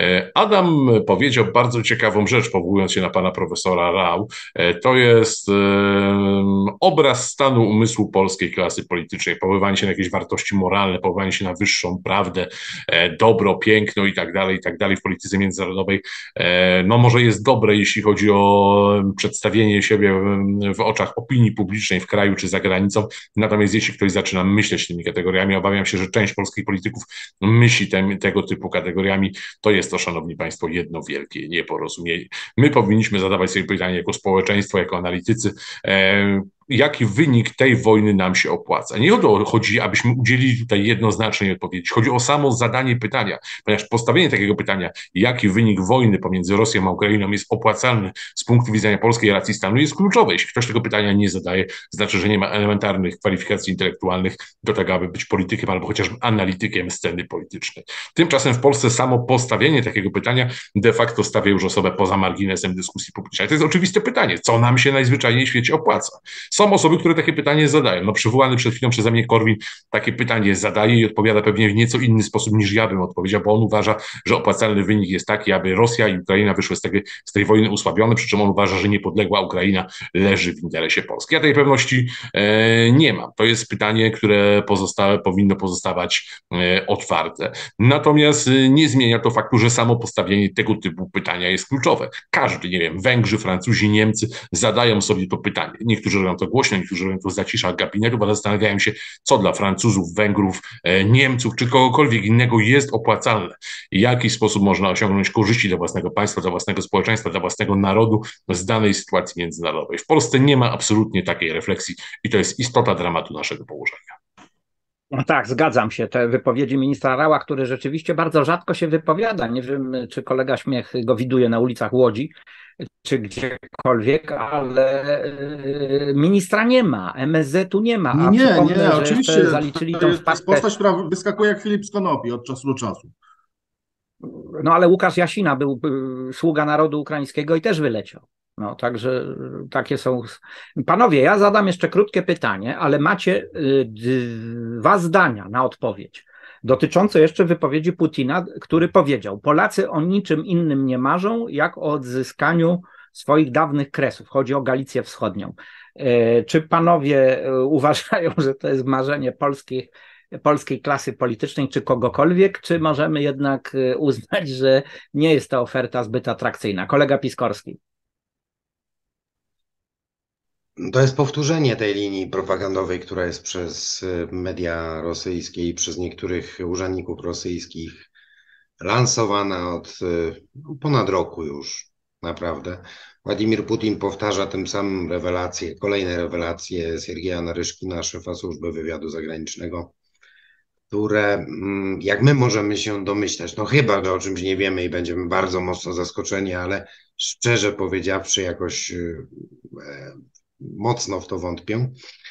Speaker 3: Adam powiedział bardzo ciekawą rzecz, powołując się na pana profesora Rau. To jest obraz stanu umysłu polskiej klasy politycznej, powoływanie się na jakieś wartości moralne, powoływanie się na wyższą prawdę, dobro, piękno i tak dalej, i tak dalej w polityce międzynarodowej. No może jest dobre, jeśli chodzi o przedstawienie siebie w oczach opinii publicznej w kraju czy za granicą, natomiast jeśli ktoś zaczyna myśleć tymi kategoriami, obawiam się, że część polskich polityków myśli te, tego typu kategoriami, to jest to, szanowni państwo, jedno wielkie nieporozumienie. My powinniśmy zadawać sobie pytanie jako społeczeństwo, jako analitycy, e, jaki wynik tej wojny nam się opłaca. Nie o to chodzi, abyśmy udzielili tutaj jednoznacznej odpowiedzi. Chodzi o samo zadanie pytania, ponieważ postawienie takiego pytania, jaki wynik wojny pomiędzy Rosją a Ukrainą jest opłacalny z punktu widzenia polskiej racji stanu, jest kluczowe. Jeśli ktoś tego pytania nie zadaje, znaczy, że nie ma elementarnych kwalifikacji intelektualnych do tego, aby być politykiem albo chociażby analitykiem sceny politycznej. Tymczasem w Polsce samo postawienie takiego pytania de facto stawia już osobę poza marginesem dyskusji publicznej. To jest oczywiste pytanie, co nam się najzwyczajniej w świecie opłaca. Są osoby, które takie pytanie zadają. No przywołany przed chwilą przeze mnie Korwin takie pytanie zadaje i odpowiada pewnie w nieco inny sposób niż ja bym odpowiedział, bo on uważa, że opłacalny wynik jest taki, aby Rosja i Ukraina wyszły z tej, z tej wojny usłabione, przy czym on uważa, że niepodległa Ukraina leży w interesie Polski. Ja tej pewności e, nie mam. To jest pytanie, które pozostałe, powinno pozostawać e, otwarte. Natomiast e, nie zmienia to faktu, że samo postawienie tego typu pytania jest kluczowe. Każdy, nie wiem, Węgrzy, Francuzi, Niemcy zadają sobie to pytanie. Niektórzy robią to głośno, niektórzy robią to w zaciszach gabinetów, ale zastanawiają się, co dla Francuzów, Węgrów, e, Niemców czy kogokolwiek innego jest opłacalne. W jaki sposób można osiągnąć korzyści dla własnego państwa, dla własnego społeczeństwa, dla własnego narodu z danej sytuacji międzynarodowej. W Polsce nie ma absolutnie takiej refleksji i to jest istota dramatu naszego położenia.
Speaker 1: No tak, zgadzam się. Te wypowiedzi ministra Raua, który rzeczywiście bardzo rzadko się wypowiada. Nie wiem, czy kolega Śmiech go widuje na ulicach Łodzi. czy gdziekolwiek, ale y, ministra nie ma, M S Z-u nie ma, a
Speaker 4: Nie,
Speaker 1: przypomnę,
Speaker 4: nie,
Speaker 1: że
Speaker 4: oczywiście
Speaker 1: jeszcze zaliczyli
Speaker 4: to
Speaker 1: tą
Speaker 4: jest, to jest
Speaker 1: wpadkę.
Speaker 4: postać, która wyskakuje jak Filip z konopi od czasu do czasu.
Speaker 1: No ale Łukasz Jasina był y, sługa narodu ukraińskiego i też wyleciał. No także y, takie są. Panowie, ja zadam jeszcze krótkie pytanie, ale macie y, dwa zdania na odpowiedź dotyczące jeszcze wypowiedzi Putina, który powiedział: Polacy o niczym innym nie marzą, jak o odzyskaniu swoich dawnych kresów. Chodzi o Galicję Wschodnią. Y, Czy panowie y, uważają, że to jest marzenie polskich polskiej klasy politycznej, czy kogokolwiek, czy możemy jednak y, uznać, że nie jest ta oferta zbyt atrakcyjna? Kolega Piskorski.
Speaker 2: To jest powtórzenie tej linii propagandowej, która jest przez y, media rosyjskie i przez niektórych urzędników rosyjskich lansowana od y, ponad roku już, naprawdę. Władimir Putin powtarza tym samym rewelacje, kolejne rewelacje Siergieja Naryszkina, szefa służby wywiadu zagranicznego, które, mm, jak my możemy się domyślać, no chyba, że o czymś nie wiemy i będziemy bardzo mocno zaskoczeni, ale szczerze powiedziawszy, jakoś y, e, mocno w to wątpię.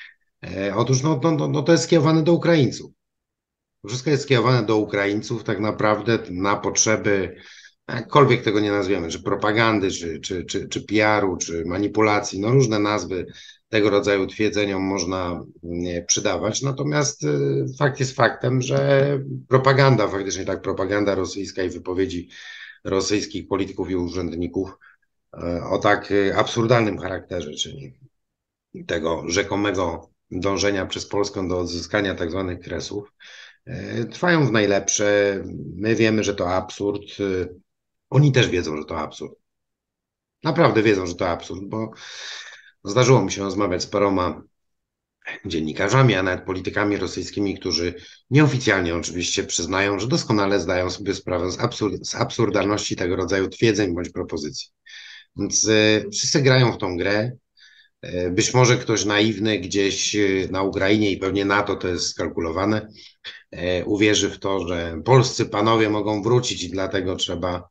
Speaker 2: E, Otóż no, no, no, no to jest skierowane do Ukraińców. Wszystko jest skierowane do Ukraińców tak naprawdę na potrzeby, jakkolwiek tego nie nazwiemy, czy propagandy, czy, czy, czy, czy P R-u, czy manipulacji, no różne nazwy tego rodzaju twierdzeniom można przydawać. Natomiast y, fakt jest faktem, że propaganda, faktycznie tak, propaganda rosyjska i wypowiedzi rosyjskich polityków i urzędników y, o tak absurdalnym charakterze, czyli tego rzekomego dążenia przez Polskę do odzyskania tak zwanych kresów, trwają w najlepsze. My wiemy, że to absurd. Oni też wiedzą, że to absurd. Naprawdę wiedzą, że to absurd, bo zdarzyło mi się rozmawiać z paroma dziennikarzami, a nawet politykami rosyjskimi, którzy nieoficjalnie oczywiście przyznają, że doskonale zdają sobie sprawę z, absurd, z absurdalności tego rodzaju twierdzeń bądź propozycji. Więc y, wszyscy grają w tą grę. Być może ktoś naiwny gdzieś na Ukrainie i pewnie NATO to jest skalkulowane, uwierzy w to, że polscy panowie mogą wrócić i dlatego trzeba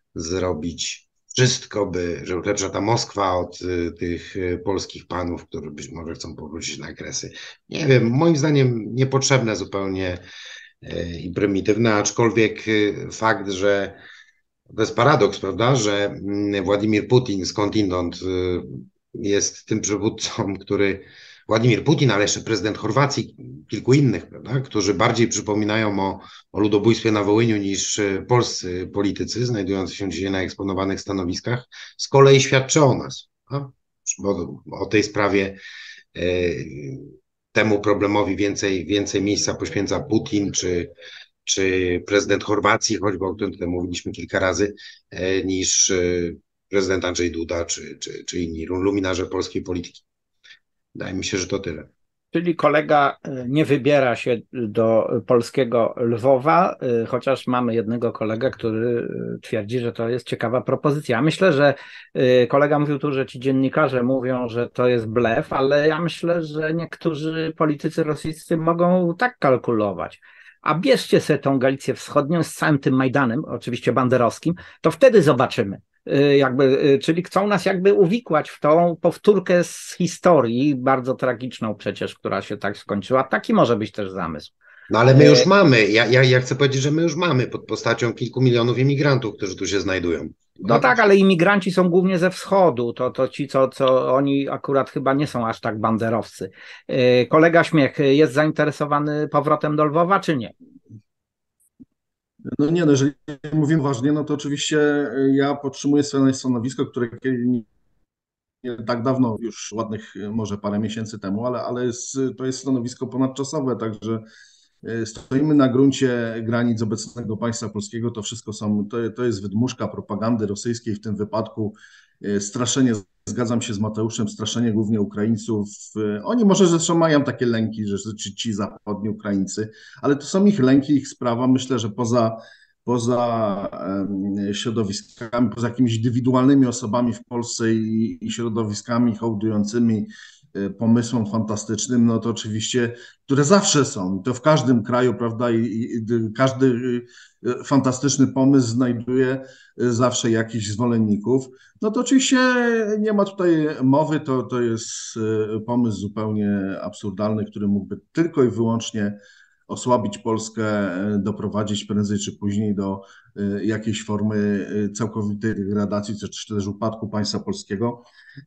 Speaker 2: zrobić wszystko, by, żeby lepsza ta Moskwa od tych polskich panów, którzy być może chcą powrócić na Kresy. Nie wiem, moim zdaniem niepotrzebne zupełnie i prymitywne, aczkolwiek fakt, że to jest paradoks, prawda, że Władimir Putin skądinąd jest tym przywódcą, który Władimir Putin, ale jeszcze prezydent Chorwacji, kilku innych, prawda, którzy bardziej przypominają o, o ludobójstwie na Wołyniu niż polscy politycy znajdujący się dzisiaj na eksponowanych stanowiskach, z kolei świadczy o nas. No? Bo o tej sprawie e, temu problemowi więcej, więcej miejsca poświęca Putin czy, czy prezydent Chorwacji, choćby o którym tutaj mówiliśmy kilka razy, e, niż e, prezydent Andrzej Duda czy, czy, czy inni luminarze polskiej polityki. Wydaje mi się, że to tyle.
Speaker 1: Czyli kolega nie wybiera się do polskiego Lwowa, chociaż mamy jednego kolegę, który twierdzi, że to jest ciekawa propozycja. Myślę, że kolega mówił tu, że ci dziennikarze mówią, że to jest blef, ale ja myślę, że niektórzy politycy rosyjscy mogą tak kalkulować. A bierzcie sobie tą Galicję Wschodnią z całym tym Majdanem, oczywiście banderowskim, to wtedy zobaczymy. Jakby, czyli chcą nas jakby uwikłać w tą powtórkę z historii, bardzo tragiczną przecież, która się tak skończyła. Taki może być też zamysł.
Speaker 2: No ale my już mamy, ja, ja, ja chcę powiedzieć, że my już mamy pod postacią kilku milionów imigrantów, którzy tu się znajdują.
Speaker 1: No tak, ale imigranci są głównie ze wschodu, to, to ci, co, co oni akurat chyba nie są aż tak banderowcy. Kolega Śmiech jest zainteresowany powrotem do Lwowa, czy nie?
Speaker 4: No nie, no jeżeli mówimy ważnie, no to oczywiście ja podtrzymuję swoje stanowisko, które nie, nie tak dawno, już ładnych może parę miesięcy temu, ale, ale jest, to jest stanowisko ponadczasowe, także stoimy na gruncie granic obecnego państwa polskiego, to wszystko są, to, to jest wydmuszka propagandy rosyjskiej, w tym wypadku straszenie, zgadzam się z Mateuszem, straszenie głównie Ukraińców. Oni może zresztą mają takie lęki, że ci, ci zachodni Ukraińcy, ale to są ich lęki, ich sprawa. Myślę, że poza, poza środowiskami, poza jakimiś indywidualnymi osobami w Polsce i, i środowiskami hołdującymi pomysłom fantastycznym, no to oczywiście, które zawsze są, i to w każdym kraju, prawda, i, i każdy fantastyczny pomysł znajduje zawsze jakichś zwolenników. No to oczywiście nie ma tutaj mowy, to, to jest pomysł zupełnie absurdalny, który mógłby tylko i wyłącznie osłabić Polskę, doprowadzić prędzej czy później do jakiejś formy całkowitej degradacji, czy też upadku państwa polskiego.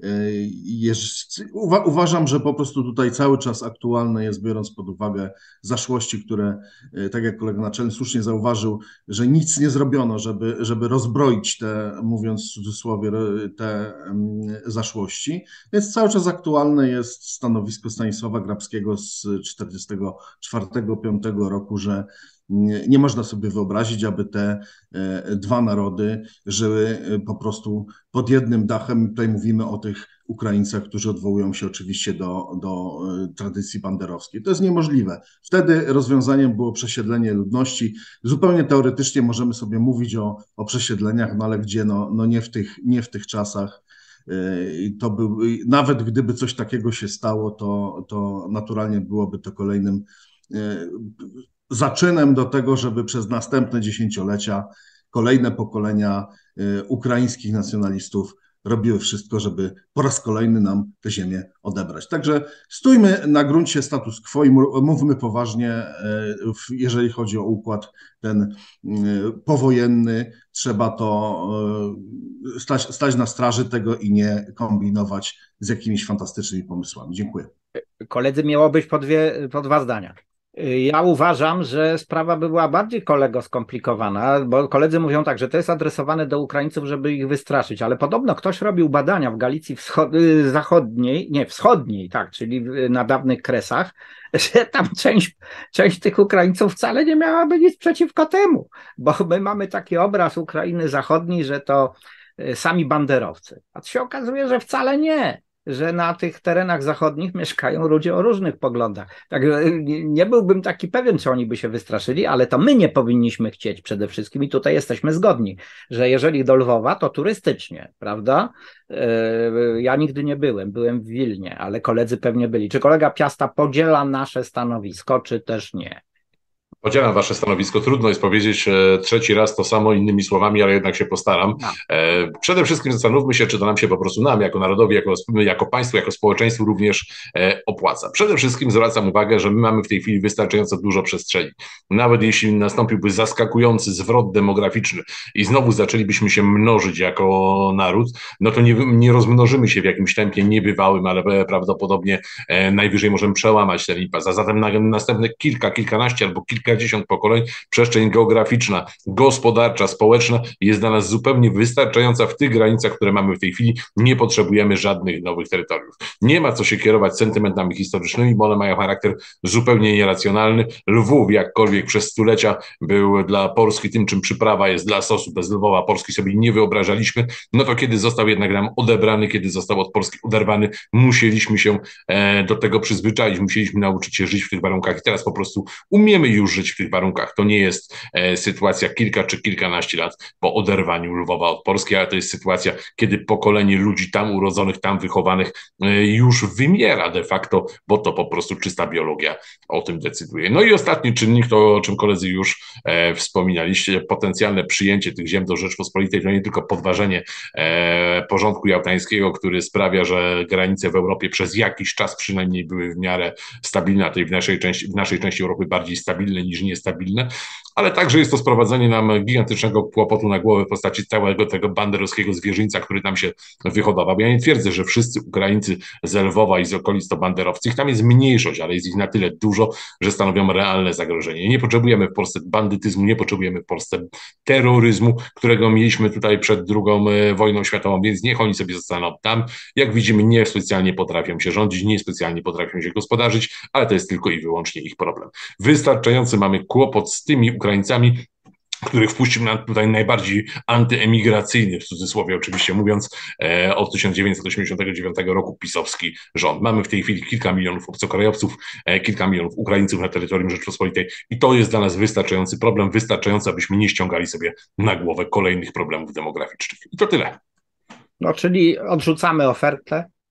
Speaker 4: Jest, uważam, że po prostu tutaj cały czas aktualne jest, biorąc pod uwagę zaszłości, które, tak jak kolega naczelny słusznie zauważył, że nic nie zrobiono, żeby, żeby rozbroić te, mówiąc w cudzysłowie, te zaszłości. Więc cały czas aktualne jest stanowisko Stanisława Grabskiego z tysiąc dziewięćset czterdziestego czwartego piątego roku, że nie, nie można sobie wyobrazić, aby te dwa narody żyły po prostu pod jednym dachem. Tutaj mówimy o tych Ukraińcach, którzy odwołują się oczywiście do, do tradycji banderowskiej. To jest niemożliwe. Wtedy rozwiązaniem było przesiedlenie ludności. Zupełnie teoretycznie możemy sobie mówić o, o przesiedleniach, no ale gdzie? No, no nie w tych, nie w tych czasach. To był, nawet gdyby coś takiego się stało, to, to naturalnie byłoby to kolejnym zaczynem do tego, żeby przez następne dziesięciolecia kolejne pokolenia ukraińskich nacjonalistów robiły wszystko, żeby po raz kolejny nam tę ziemię odebrać. Także stójmy na gruncie status quo i mówmy poważnie, jeżeli chodzi o układ ten powojenny, trzeba to stać, stać na straży tego i nie kombinować z jakimiś fantastycznymi pomysłami. Dziękuję.
Speaker 1: Koledzy, miało być po, dwie, po dwa zdania. Ja uważam, że sprawa by była bardziej, kolego, skomplikowana, bo koledzy mówią tak, że to jest adresowane do Ukraińców, żeby ich wystraszyć, ale podobno ktoś robił badania w Galicji wschod- zachodniej, nie, wschodniej, tak, czyli na dawnych Kresach, że tam część, część tych Ukraińców wcale nie miałaby nic przeciwko temu, bo my mamy taki obraz Ukrainy Zachodniej, że to sami banderowcy, a to się okazuje, że wcale nie. Że na tych terenach zachodnich mieszkają ludzie o różnych poglądach. Także nie byłbym taki pewien, czy oni by się wystraszyli, ale to my nie powinniśmy chcieć przede wszystkim i tutaj jesteśmy zgodni, że jeżeli do Lwowa, to turystycznie, prawda? Ja nigdy nie byłem, byłem w Wilnie, ale koledzy pewnie byli. Czy kolega Piasta podziela nasze stanowisko, czy też nie?
Speaker 3: Podzielam wasze stanowisko. Trudno jest powiedzieć e, trzeci raz to samo innymi słowami, ale jednak się postaram. E, przede wszystkim zastanówmy się, czy to nam się po prostu nam, jako narodowi, jako, jako państwu, jako społeczeństwu również e, opłaca. Przede wszystkim zwracam uwagę, że my mamy w tej chwili wystarczająco dużo przestrzeni. Nawet jeśli nastąpiłby zaskakujący zwrot demograficzny i znowu zaczęlibyśmy się mnożyć jako naród, no to nie, nie rozmnożymy się w jakimś tempie niebywałym, ale prawdopodobnie e, najwyżej możemy przełamać ten impas. A zatem na, następne kilka, kilkanaście albo kilka dziesiąt pokoleń, przestrzeń geograficzna, gospodarcza, społeczna jest dla nas zupełnie wystarczająca w tych granicach, które mamy w tej chwili. Nie potrzebujemy żadnych nowych terytoriów. Nie ma co się kierować sentymentami historycznymi, bo one mają charakter zupełnie nieracjonalny. Lwów, jakkolwiek przez stulecia był dla Polski tym, czym przyprawa jest dla sosu. Bez Lwowa Polski sobie nie wyobrażaliśmy. No to kiedy został jednak nam odebrany, kiedy został od Polski oderwany, musieliśmy się e, do tego przyzwyczaić, musieliśmy nauczyć się żyć w tych warunkach i teraz po prostu umiemy już żyć w tych warunkach. To nie jest e, sytuacja kilka czy kilkanaście lat po oderwaniu Lwowa od Polski, ale to jest sytuacja, kiedy pokolenie ludzi tam urodzonych, tam wychowanych e, już wymiera de facto, bo to po prostu czysta biologia o tym decyduje. No i ostatni czynnik, to o czym koledzy już e, wspominaliście, potencjalne przyjęcie tych ziem do Rzeczpospolitej, to nie tylko podważenie e, porządku jałtańskiego, który sprawia, że granice w Europie przez jakiś czas przynajmniej były w miarę stabilne, a tej w naszej części, w naszej części Europy bardziej stabilne niż niestabilne, ale także jest to sprowadzenie nam gigantycznego kłopotu na głowę w postaci całego tego banderowskiego zwierzyńca, który tam się wyhodował. Ja nie twierdzę, że wszyscy Ukraińcy z Lwowa i z okolic to banderowcy. Ich tam jest mniejszość, ale jest ich na tyle dużo, że stanowią realne zagrożenie. Nie potrzebujemy w Polsce bandytyzmu, nie potrzebujemy w Polsce terroryzmu, którego mieliśmy tutaj przed drugą wojną światową, więc niech oni sobie zostaną tam. Jak widzimy, nie specjalnie potrafią się rządzić, nie specjalnie potrafią się gospodarzyć, ale to jest tylko i wyłącznie ich problem. Wystarczający mamy kłopot z tymi Ukraińcami, których wpuścił nam tutaj najbardziej antyemigracyjny, w cudzysłowie oczywiście mówiąc, e, od tysiąc dziewięćset osiemdziesiątego dziewiątego roku pisowski rząd. Mamy w tej chwili kilka milionów obcokrajowców, e, kilka milionów Ukraińców na terytorium Rzeczypospolitej i to jest dla nas wystarczający problem, wystarczający, abyśmy nie ściągali sobie na głowę kolejnych problemów demograficznych. I to tyle.
Speaker 1: No, czyli odrzucamy ofertę.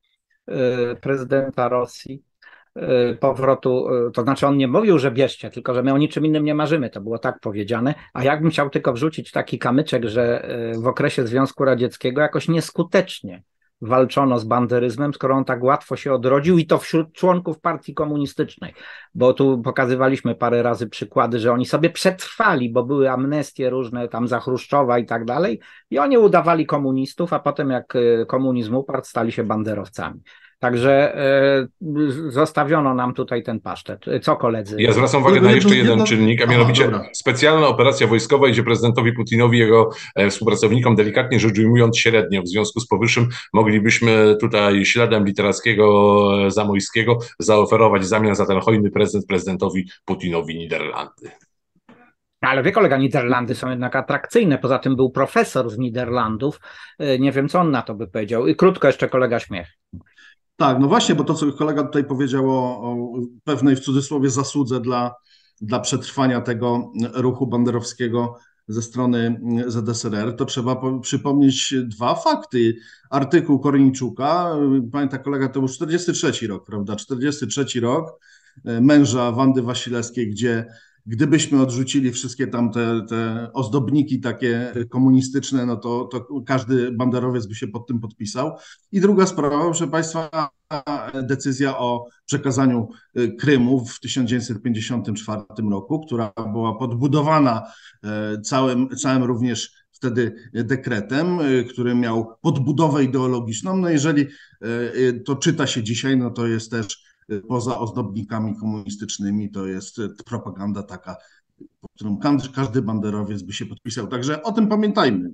Speaker 1: prezydenta Rosji, powrotu, to znaczy on nie mówił, że bierzcie, tylko że my o niczym innym nie marzymy, to było tak powiedziane, a jakbym chciał tylko wrzucić taki kamyczek, że w okresie Związku Radzieckiego jakoś nieskutecznie walczono z banderyzmem, skoro on tak łatwo się odrodził i to wśród członków partii komunistycznej, bo tu pokazywaliśmy parę razy przykłady, że oni sobie przetrwali, bo były amnestie różne tam za Chruszczowa i tak dalej i oni udawali komunistów, a potem jak komunizm upadł, stali się banderowcami. Także e, zostawiono nam tutaj ten pasztet. Co koledzy?
Speaker 3: Ja zwracam uwagę na jeszcze jeden czynnik, a mianowicie
Speaker 4: Aha,
Speaker 3: specjalna operacja wojskowa idzie prezydentowi Putinowi i jego współpracownikom delikatnie rzecz ujmując średnio. W związku z powyższym moglibyśmy tutaj śladem literackiego Zamojskiego zaoferować w zamian za ten hojny prezent prezydentowi Putinowi Niderlandy.
Speaker 1: Ale wie kolega, Niderlandy są jednak atrakcyjne. Poza tym był profesor z Niderlandów. Nie wiem, co on na to by powiedział. I krótko jeszcze kolega śmiech.
Speaker 4: tak, no właśnie, bo to, co kolega tutaj powiedział o, o pewnej w cudzysłowie zasłudze dla, dla przetrwania tego ruchu banderowskiego ze strony Z S R R, to trzeba po, przypomnieć dwa fakty. Artykuł Korniczuka, pamięta kolega, to był czterdziesty trzeci rok, prawda? czterdziesty trzeci rok, męża Wandy Wasilewskiej, gdzie gdybyśmy odrzucili wszystkie tam te, te ozdobniki takie komunistyczne, no to, to każdy banderowiec by się pod tym podpisał. I druga sprawa, proszę Państwa, decyzja o przekazaniu Krymu w tysiąc dziewięćset pięćdziesiątym czwartym roku, która była podbudowana całym, całym również wtedy dekretem, który miał podbudowę ideologiczną. No jeżeli to czyta się dzisiaj, no to jest też poza ozdobnikami komunistycznymi, to jest propaganda taka, pod którą każdy banderowiec by się podpisał. Także o tym pamiętajmy.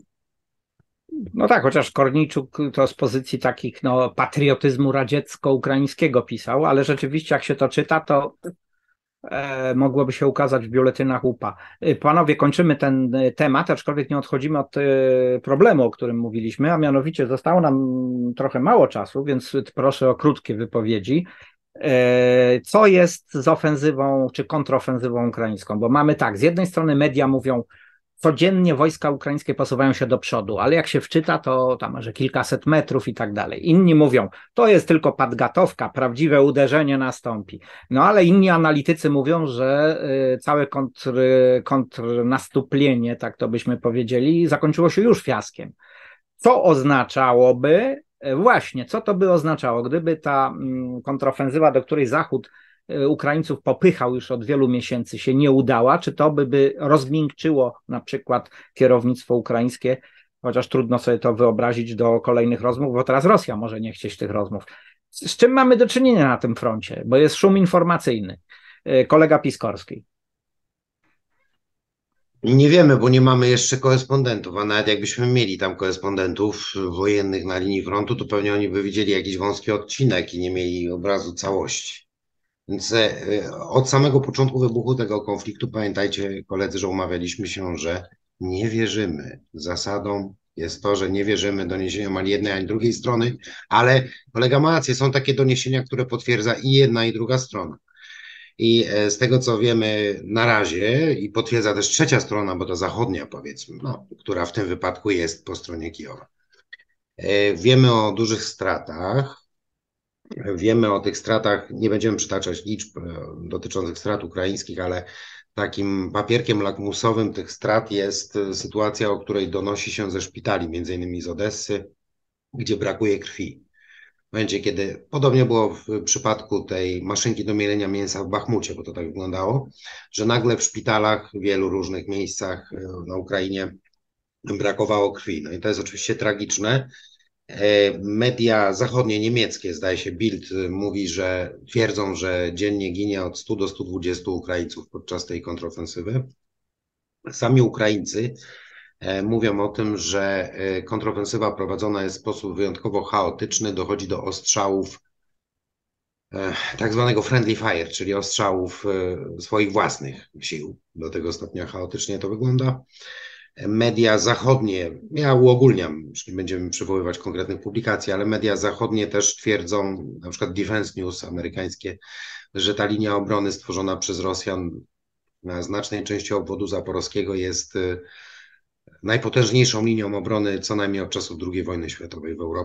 Speaker 1: No tak, chociaż Korniczuk to z pozycji takich no, patriotyzmu radziecko-ukraińskiego pisał, ale rzeczywiście jak się to czyta, to e, mogłoby się ukazać w biuletynach U P A. Panowie, kończymy ten temat, aczkolwiek nie odchodzimy od e, problemu, o którym mówiliśmy, a mianowicie zostało nam trochę mało czasu, więc proszę o krótkie wypowiedzi. Co jest z ofensywą czy kontrofensywą ukraińską? Bo mamy tak, z jednej strony media mówią, codziennie wojska ukraińskie posuwają się do przodu, ale jak się wczyta, to tam może kilkaset metrów i tak dalej. Inni mówią, to jest tylko podgotowka, prawdziwe uderzenie nastąpi. No ale inni analitycy mówią, że całe kontr, kontrnastuplenie, tak to byśmy powiedzieli, zakończyło się już fiaskiem. Co oznaczałoby, właśnie, co to by oznaczało, gdyby ta kontrofensywa, do której Zachód Ukraińców popychał już od wielu miesięcy, się nie udała, czy to by, by rozmiękczyło na przykład kierownictwo ukraińskie, chociaż trudno sobie to wyobrazić do kolejnych rozmów, bo teraz Rosja może nie chcieć tych rozmów. Z czym mamy do czynienia na tym froncie? Bo jest szum informacyjny. Kolega Piskorski.
Speaker 2: Nie wiemy, bo nie mamy jeszcze korespondentów, a nawet jakbyśmy mieli tam korespondentów wojennych na linii frontu, to pewnie oni by widzieli jakiś wąski odcinek i nie mieli obrazu całości. Więc od samego początku wybuchu tego konfliktu pamiętajcie, koledzy, że umawialiśmy się, że nie wierzymy. Zasadą jest to, że nie wierzymy doniesieniom ani jednej, ani drugiej strony, ale kolega ma rację, są takie doniesienia, które potwierdza i jedna, i druga strona. I z tego, co wiemy na razie i potwierdza też trzecia strona, bo to zachodnia powiedzmy, no, która w tym wypadku jest po stronie Kijowa. Wiemy o dużych stratach, wiemy o tych stratach, nie będziemy przytaczać liczb dotyczących strat ukraińskich, ale takim papierkiem lakmusowym tych strat jest sytuacja, o której donosi się ze szpitali, między innymi z Odessy, gdzie brakuje krwi. W momencie, kiedy podobnie było w przypadku tej maszynki do mielenia mięsa w Bachmucie, bo to tak wyglądało, że nagle w szpitalach w wielu różnych miejscach na Ukrainie brakowało krwi. No i to jest oczywiście tragiczne. Media zachodnie niemieckie, zdaje się Bild, mówi, że twierdzą, że dziennie ginie od stu do stu dwudziestu Ukraińców podczas tej kontrofensywy. Sami Ukraińcy mówią o tym, że kontrofensywa prowadzona jest w sposób wyjątkowo chaotyczny, dochodzi do ostrzałów tak zwanego friendly fire, czyli ostrzałów swoich własnych sił. Do tego stopnia chaotycznie to wygląda. Media zachodnie, ja uogólniam, już nie będziemy przywoływać konkretnych publikacji, ale media zachodnie też twierdzą, na przykład Defense News amerykańskie, że ta linia obrony stworzona przez Rosjan na znacznej części obwodu zaporowskiego jest najpotężniejszą linią obrony co najmniej od czasów drugiej wojny światowej w Europie.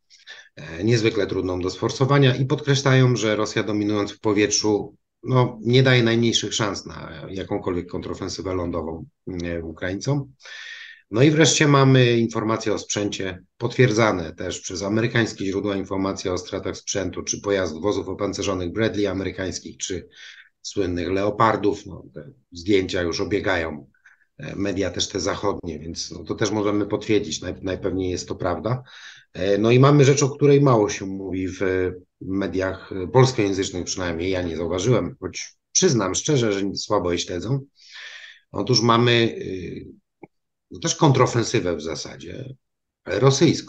Speaker 2: niezwykle trudną do sforsowania i podkreślają, że Rosja dominując w powietrzu no, nie daje najmniejszych szans na jakąkolwiek kontrofensywę lądową Ukraińcom. No i wreszcie mamy informacje o sprzęcie potwierdzane też przez amerykańskie źródła, informacje o stratach sprzętu, czy pojazdów, wozów opancerzonych Bradley amerykańskich, czy słynnych Leopardów. No, te zdjęcia już obiegają, media też te zachodnie, więc no, to też możemy potwierdzić, Naj, najpewniej jest to prawda. No i mamy rzecz, o której mało się mówi w mediach polskojęzycznych, przynajmniej ja nie zauważyłem, choć przyznam szczerze, że słabo je śledzą. Otóż mamy no też kontrofensywę w zasadzie rosyjską.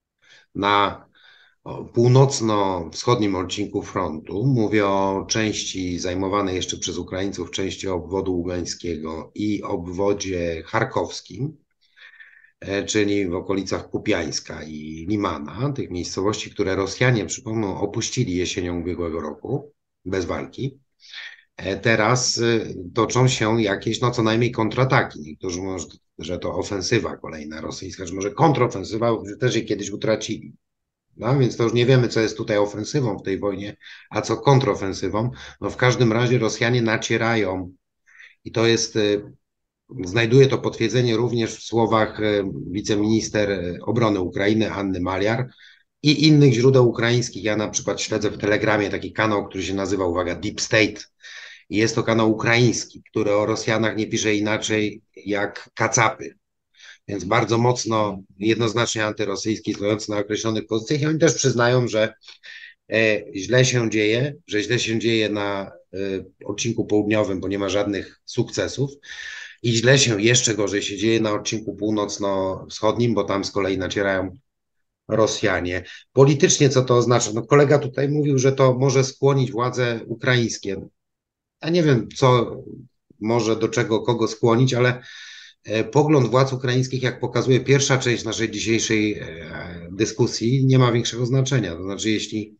Speaker 2: Na północno-wschodnim odcinku frontu, mówię o części zajmowanej jeszcze przez Ukraińców, części obwodu ługańskiego i obwodzie charkowskim, czyli w okolicach Kupiańska i Limana, tych miejscowości, które Rosjanie, przypomnę, opuścili jesienią ubiegłego roku bez walki. Teraz toczą się jakieś, no co najmniej kontrataki. Niektórzy mówią, że to ofensywa kolejna rosyjska, że może kontrofensywa, że też je kiedyś utracili. No, więc to już nie wiemy, co jest tutaj ofensywą w tej wojnie, a co kontrofensywą. No w każdym razie Rosjanie nacierają i to jest, znajduje to potwierdzenie również w słowach wiceminister obrony Ukrainy Anny Maliar i innych źródeł ukraińskich. Ja na przykład śledzę w Telegramie taki kanał, który się nazywa, uwaga, Deep State. I jest to kanał ukraiński, który o Rosjanach nie pisze inaczej jak kacapy. Więc bardzo mocno, jednoznacznie antyrosyjski, stojący na określonych pozycjach. I oni też przyznają, że e, źle się dzieje, że źle się dzieje na e, odcinku południowym, bo nie ma żadnych sukcesów. I źle się, jeszcze gorzej się dzieje na odcinku północno-wschodnim, bo tam z kolei nacierają Rosjanie. Politycznie co to oznacza? No kolega tutaj mówił, że to może skłonić władze ukraińskie. Ja nie wiem, co może do czego kogo skłonić, ale pogląd władz ukraińskich, jak pokazuje pierwsza część naszej dzisiejszej dyskusji, nie ma większego znaczenia. To znaczy, jeśli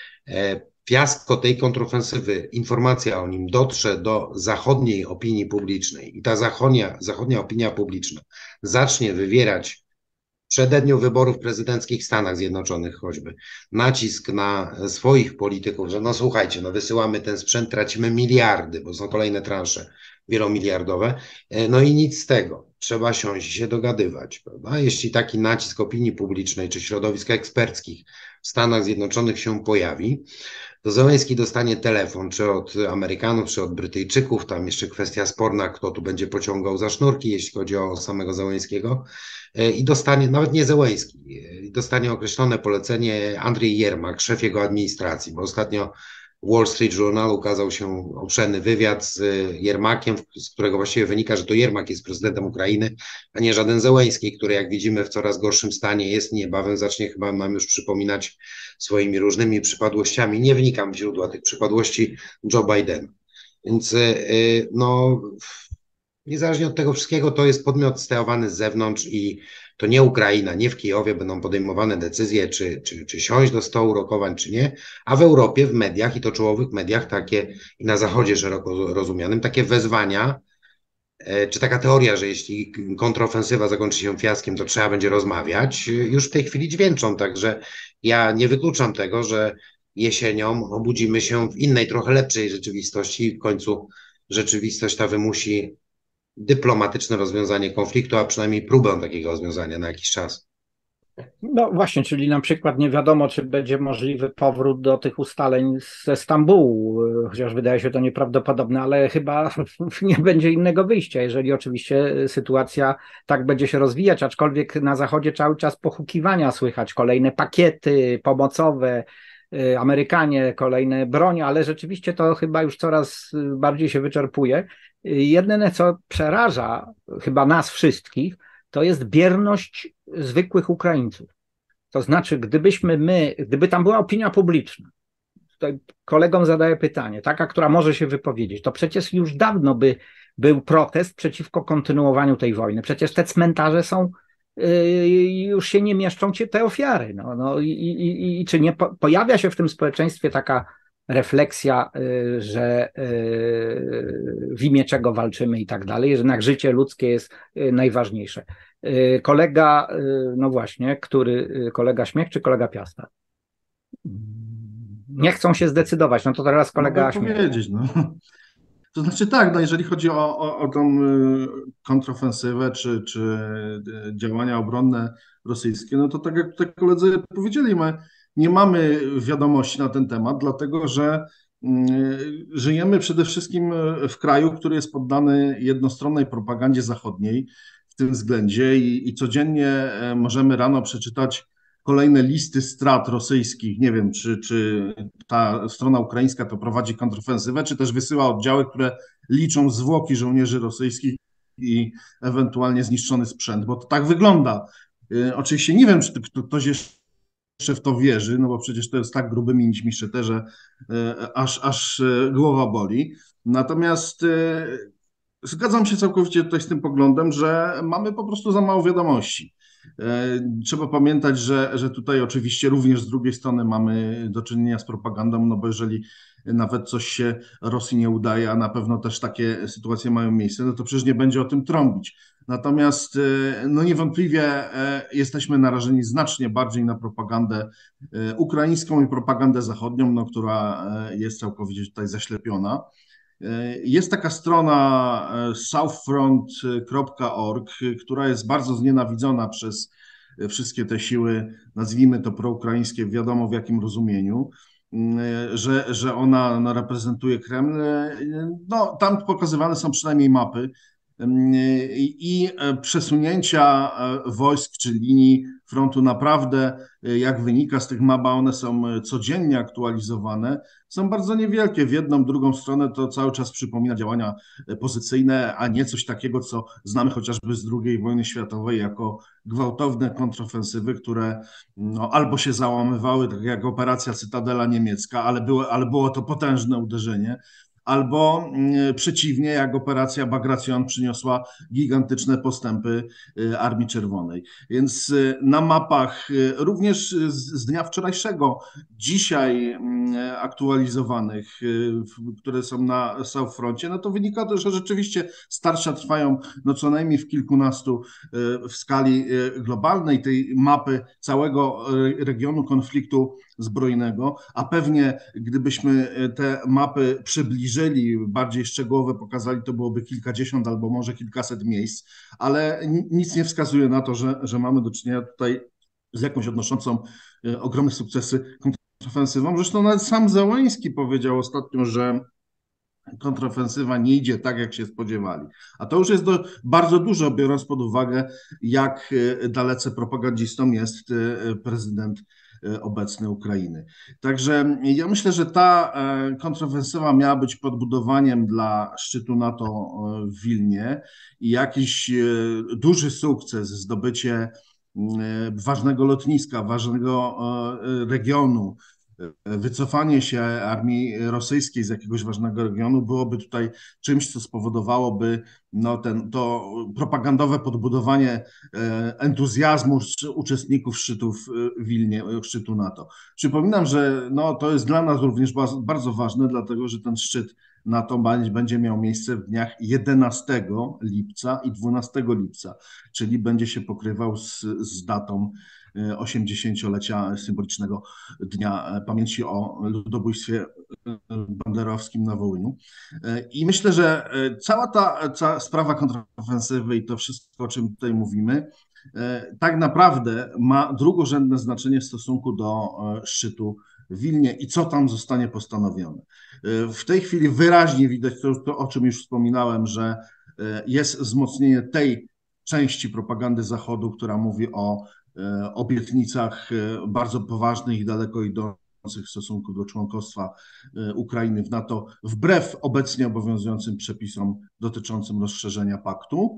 Speaker 2: fiasko tej kontrofensywy, informacja o nim dotrze do zachodniej opinii publicznej i ta zachodnia, zachodnia opinia publiczna zacznie wywierać w przededniu wyborów prezydenckich w Stanach Zjednoczonych choćby nacisk na swoich polityków, że no słuchajcie, no wysyłamy ten sprzęt, tracimy miliardy, bo są kolejne transze wielomiliardowe, no i nic z tego. Trzeba siąść i się dogadywać, prawda? Jeśli taki nacisk opinii publicznej czy środowisk eksperckich w Stanach Zjednoczonych się pojawi, to Zełenski dostanie telefon, czy od Amerykanów, czy od Brytyjczyków, tam jeszcze kwestia sporna, kto tu będzie pociągał za sznurki, jeśli chodzi o samego Zełenskiego, i dostanie, nawet nie Zełenski, dostanie określone polecenie Andrzej Jermak, szef jego administracji, bo ostatnio Wall Street Journal ukazał się obszerny wywiad z Jermakiem, z którego właściwie wynika, że to Jermak jest prezydentem Ukrainy, a nie żaden Zełenski, który jak widzimy w coraz gorszym stanie jest, niebawem zacznie chyba nam już przypominać swoimi różnymi przypadłościami. Nie wnikam w źródła tych przypadłości Joe Biden. Więc no, niezależnie od tego wszystkiego, to jest podmiot steowany z zewnątrz i to nie Ukraina, nie w Kijowie będą podejmowane decyzje, czy, czy, czy siąść do stołu rokowań, czy nie, a w Europie, w mediach i to czołowych mediach takie, i na Zachodzie szeroko rozumianym, takie wezwania, czy taka teoria, że jeśli kontrofensywa zakończy się fiaskiem, to trzeba będzie rozmawiać, już w tej chwili dźwięczą, także ja nie wykluczam tego, że jesienią obudzimy się w innej, trochę lepszej rzeczywistości i w końcu rzeczywistość ta wymusi dyplomatyczne rozwiązanie konfliktu, a przynajmniej próbę takiego rozwiązania na jakiś czas.
Speaker 1: No właśnie, czyli na przykład nie wiadomo, czy będzie możliwy powrót do tych ustaleń ze Stambułu, chociaż wydaje się to nieprawdopodobne, ale chyba nie będzie innego wyjścia, jeżeli oczywiście sytuacja tak będzie się rozwijać, aczkolwiek na Zachodzie cały czas pochukiwania słychać, kolejne pakiety pomocowe, Amerykanie, kolejne broń, ale rzeczywiście to chyba już coraz bardziej się wyczerpuje. Jedyne, co przeraża chyba nas wszystkich, to jest bierność zwykłych Ukraińców. To znaczy, gdybyśmy my, gdyby tam była opinia publiczna, tutaj kolegom zadaję pytanie, taka, która może się wypowiedzieć, to przecież już dawno by był protest przeciwko kontynuowaniu tej wojny. Przecież te cmentarze są, yy, już się nie mieszczą te ofiary. No, no i, i, i czy nie po, pojawia się w tym społeczeństwie taka refleksja, że w imię czego walczymy i tak dalej, że jednak życie ludzkie jest najważniejsze. Kolega, no właśnie, który, kolega Śmiech czy kolega Piasta? Nie chcą się zdecydować, no to teraz kolega
Speaker 4: Mogę
Speaker 1: Śmiech.
Speaker 4: powiedzieć, no. To znaczy tak, no jeżeli chodzi o, o, o tą kontrofensywę czy, czy działania obronne rosyjskie, no to tak jak tutaj koledzy powiedzieli, my nie mamy wiadomości na ten temat, dlatego że żyjemy przede wszystkim w kraju, który jest poddany jednostronnej propagandzie zachodniej w tym względzie i, i codziennie możemy rano przeczytać kolejne listy strat rosyjskich. Nie wiem, czy, czy ta strona ukraińska to prowadzi kontrofensywę, czy też wysyła oddziały, które liczą zwłoki żołnierzy rosyjskich i ewentualnie zniszczony sprzęt, bo to tak wygląda. Oczywiście nie wiem, czy ktoś jeszcze w to wierzy, no bo przecież to jest tak grubymi nićmi szyte, że aż, aż głowa boli. Natomiast zgadzam się całkowicie tutaj z tym poglądem, że mamy po prostu za mało wiadomości. Trzeba pamiętać, że, że tutaj oczywiście również z drugiej strony mamy do czynienia z propagandą, no bo jeżeli nawet coś się Rosji nie udaje, a na pewno też takie sytuacje mają miejsce, no to przecież nie będzie o tym trąbić. Natomiast no niewątpliwie jesteśmy narażeni znacznie bardziej na propagandę ukraińską i propagandę zachodnią, no, która jest całkowicie tutaj zaślepiona. Jest taka strona southfront kropka org, która jest bardzo znienawidzona przez wszystkie te siły, nazwijmy to proukraińskie, wiadomo w jakim rozumieniu, że, że ona, ona reprezentuje Kreml. No, tam pokazywane są przynajmniej mapy i przesunięcia wojsk czy linii frontu naprawdę, jak wynika z tych map, one są codziennie aktualizowane, są bardzo niewielkie. W jedną, drugą stronę to cały czas przypomina działania pozycyjne, a nie coś takiego, co znamy chociażby z drugiej wojny światowej jako gwałtowne kontrofensywy, które no, albo się załamywały, tak jak operacja Cytadela niemiecka, ale było, ale było to potężne uderzenie, albo przeciwnie, jak operacja Bagration przyniosła gigantyczne postępy Armii Czerwonej. Więc na mapach również z dnia wczorajszego, dzisiaj aktualizowanych, które są na Southfroncie, no to wynika to, że rzeczywiście starcia trwają no co najmniej w kilkunastu w skali globalnej tej mapy całego regionu konfliktu zbrojnego, a pewnie gdybyśmy te mapy przybliżyli, bardziej szczegółowe pokazali, to byłoby kilkadziesiąt albo może kilkaset miejsc, ale nic nie wskazuje na to, że, że mamy do czynienia tutaj z jakąś odnoszącą ogromne sukcesy kontrofensywą. Zresztą nawet sam Zełański powiedział ostatnio, że kontrofensywa nie idzie tak, jak się spodziewali. A to już jest do, bardzo dużo, biorąc pod uwagę, jak dalece propagandistą jest prezydent obecny Ukrainy. Także ja myślę, że ta kontrofensywa miała być podbudowaniem dla szczytu NATO w Wilnie i jakiś duży sukces, zdobycie ważnego lotniska, ważnego regionu, wycofanie się armii rosyjskiej z jakiegoś ważnego regionu byłoby tutaj czymś, co spowodowałoby no, ten, to propagandowe podbudowanie entuzjazmu uczestników szczytów w Wilnie, szczytu NATO. Przypominam, że no, to jest dla nas również bardzo ważne, dlatego że ten szczyt NATO będzie miał miejsce w dniach jedenastego lipca i dwunastego lipca, czyli będzie się pokrywał z, z datą osiemdziesięciolecia symbolicznego Dnia Pamięci o ludobójstwie banderowskim na Wołyniu. I myślę, że cała ta cała sprawa kontrofensywy i to wszystko, o czym tutaj mówimy, tak naprawdę ma drugorzędne znaczenie w stosunku do szczytu w Wilnie i co tam zostanie postanowione. W tej chwili wyraźnie widać to, to o czym już wspominałem, że jest wzmocnienie tej części propagandy Zachodu, która mówi o obietnicach bardzo poważnych i daleko idących w stosunku do członkostwa Ukrainy w NATO, wbrew obecnie obowiązującym przepisom dotyczącym rozszerzenia paktu.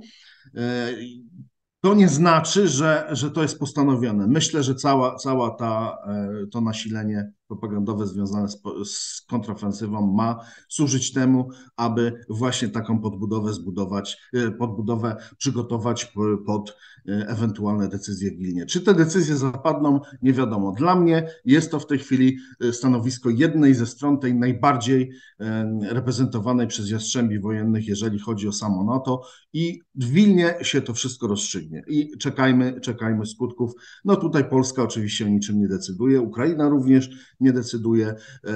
Speaker 4: To nie znaczy, że, że to jest postanowione. Myślę, że cała, cała ta, to nasilenie propagandowe związane z, z kontrofensywą ma służyć temu, aby właśnie taką podbudowę zbudować, podbudowę przygotować pod ewentualne decyzje w Wilnie. Czy te decyzje zapadną? Nie wiadomo. Dla mnie jest to w tej chwili stanowisko jednej ze stron, tej najbardziej reprezentowanej przez jastrzębi wojennych, jeżeli chodzi o samo NATO, i w Wilnie się to wszystko rozstrzygnie. I czekajmy, czekajmy skutków. No tutaj Polska oczywiście o niczym nie decyduje, Ukraina również nie decyduje.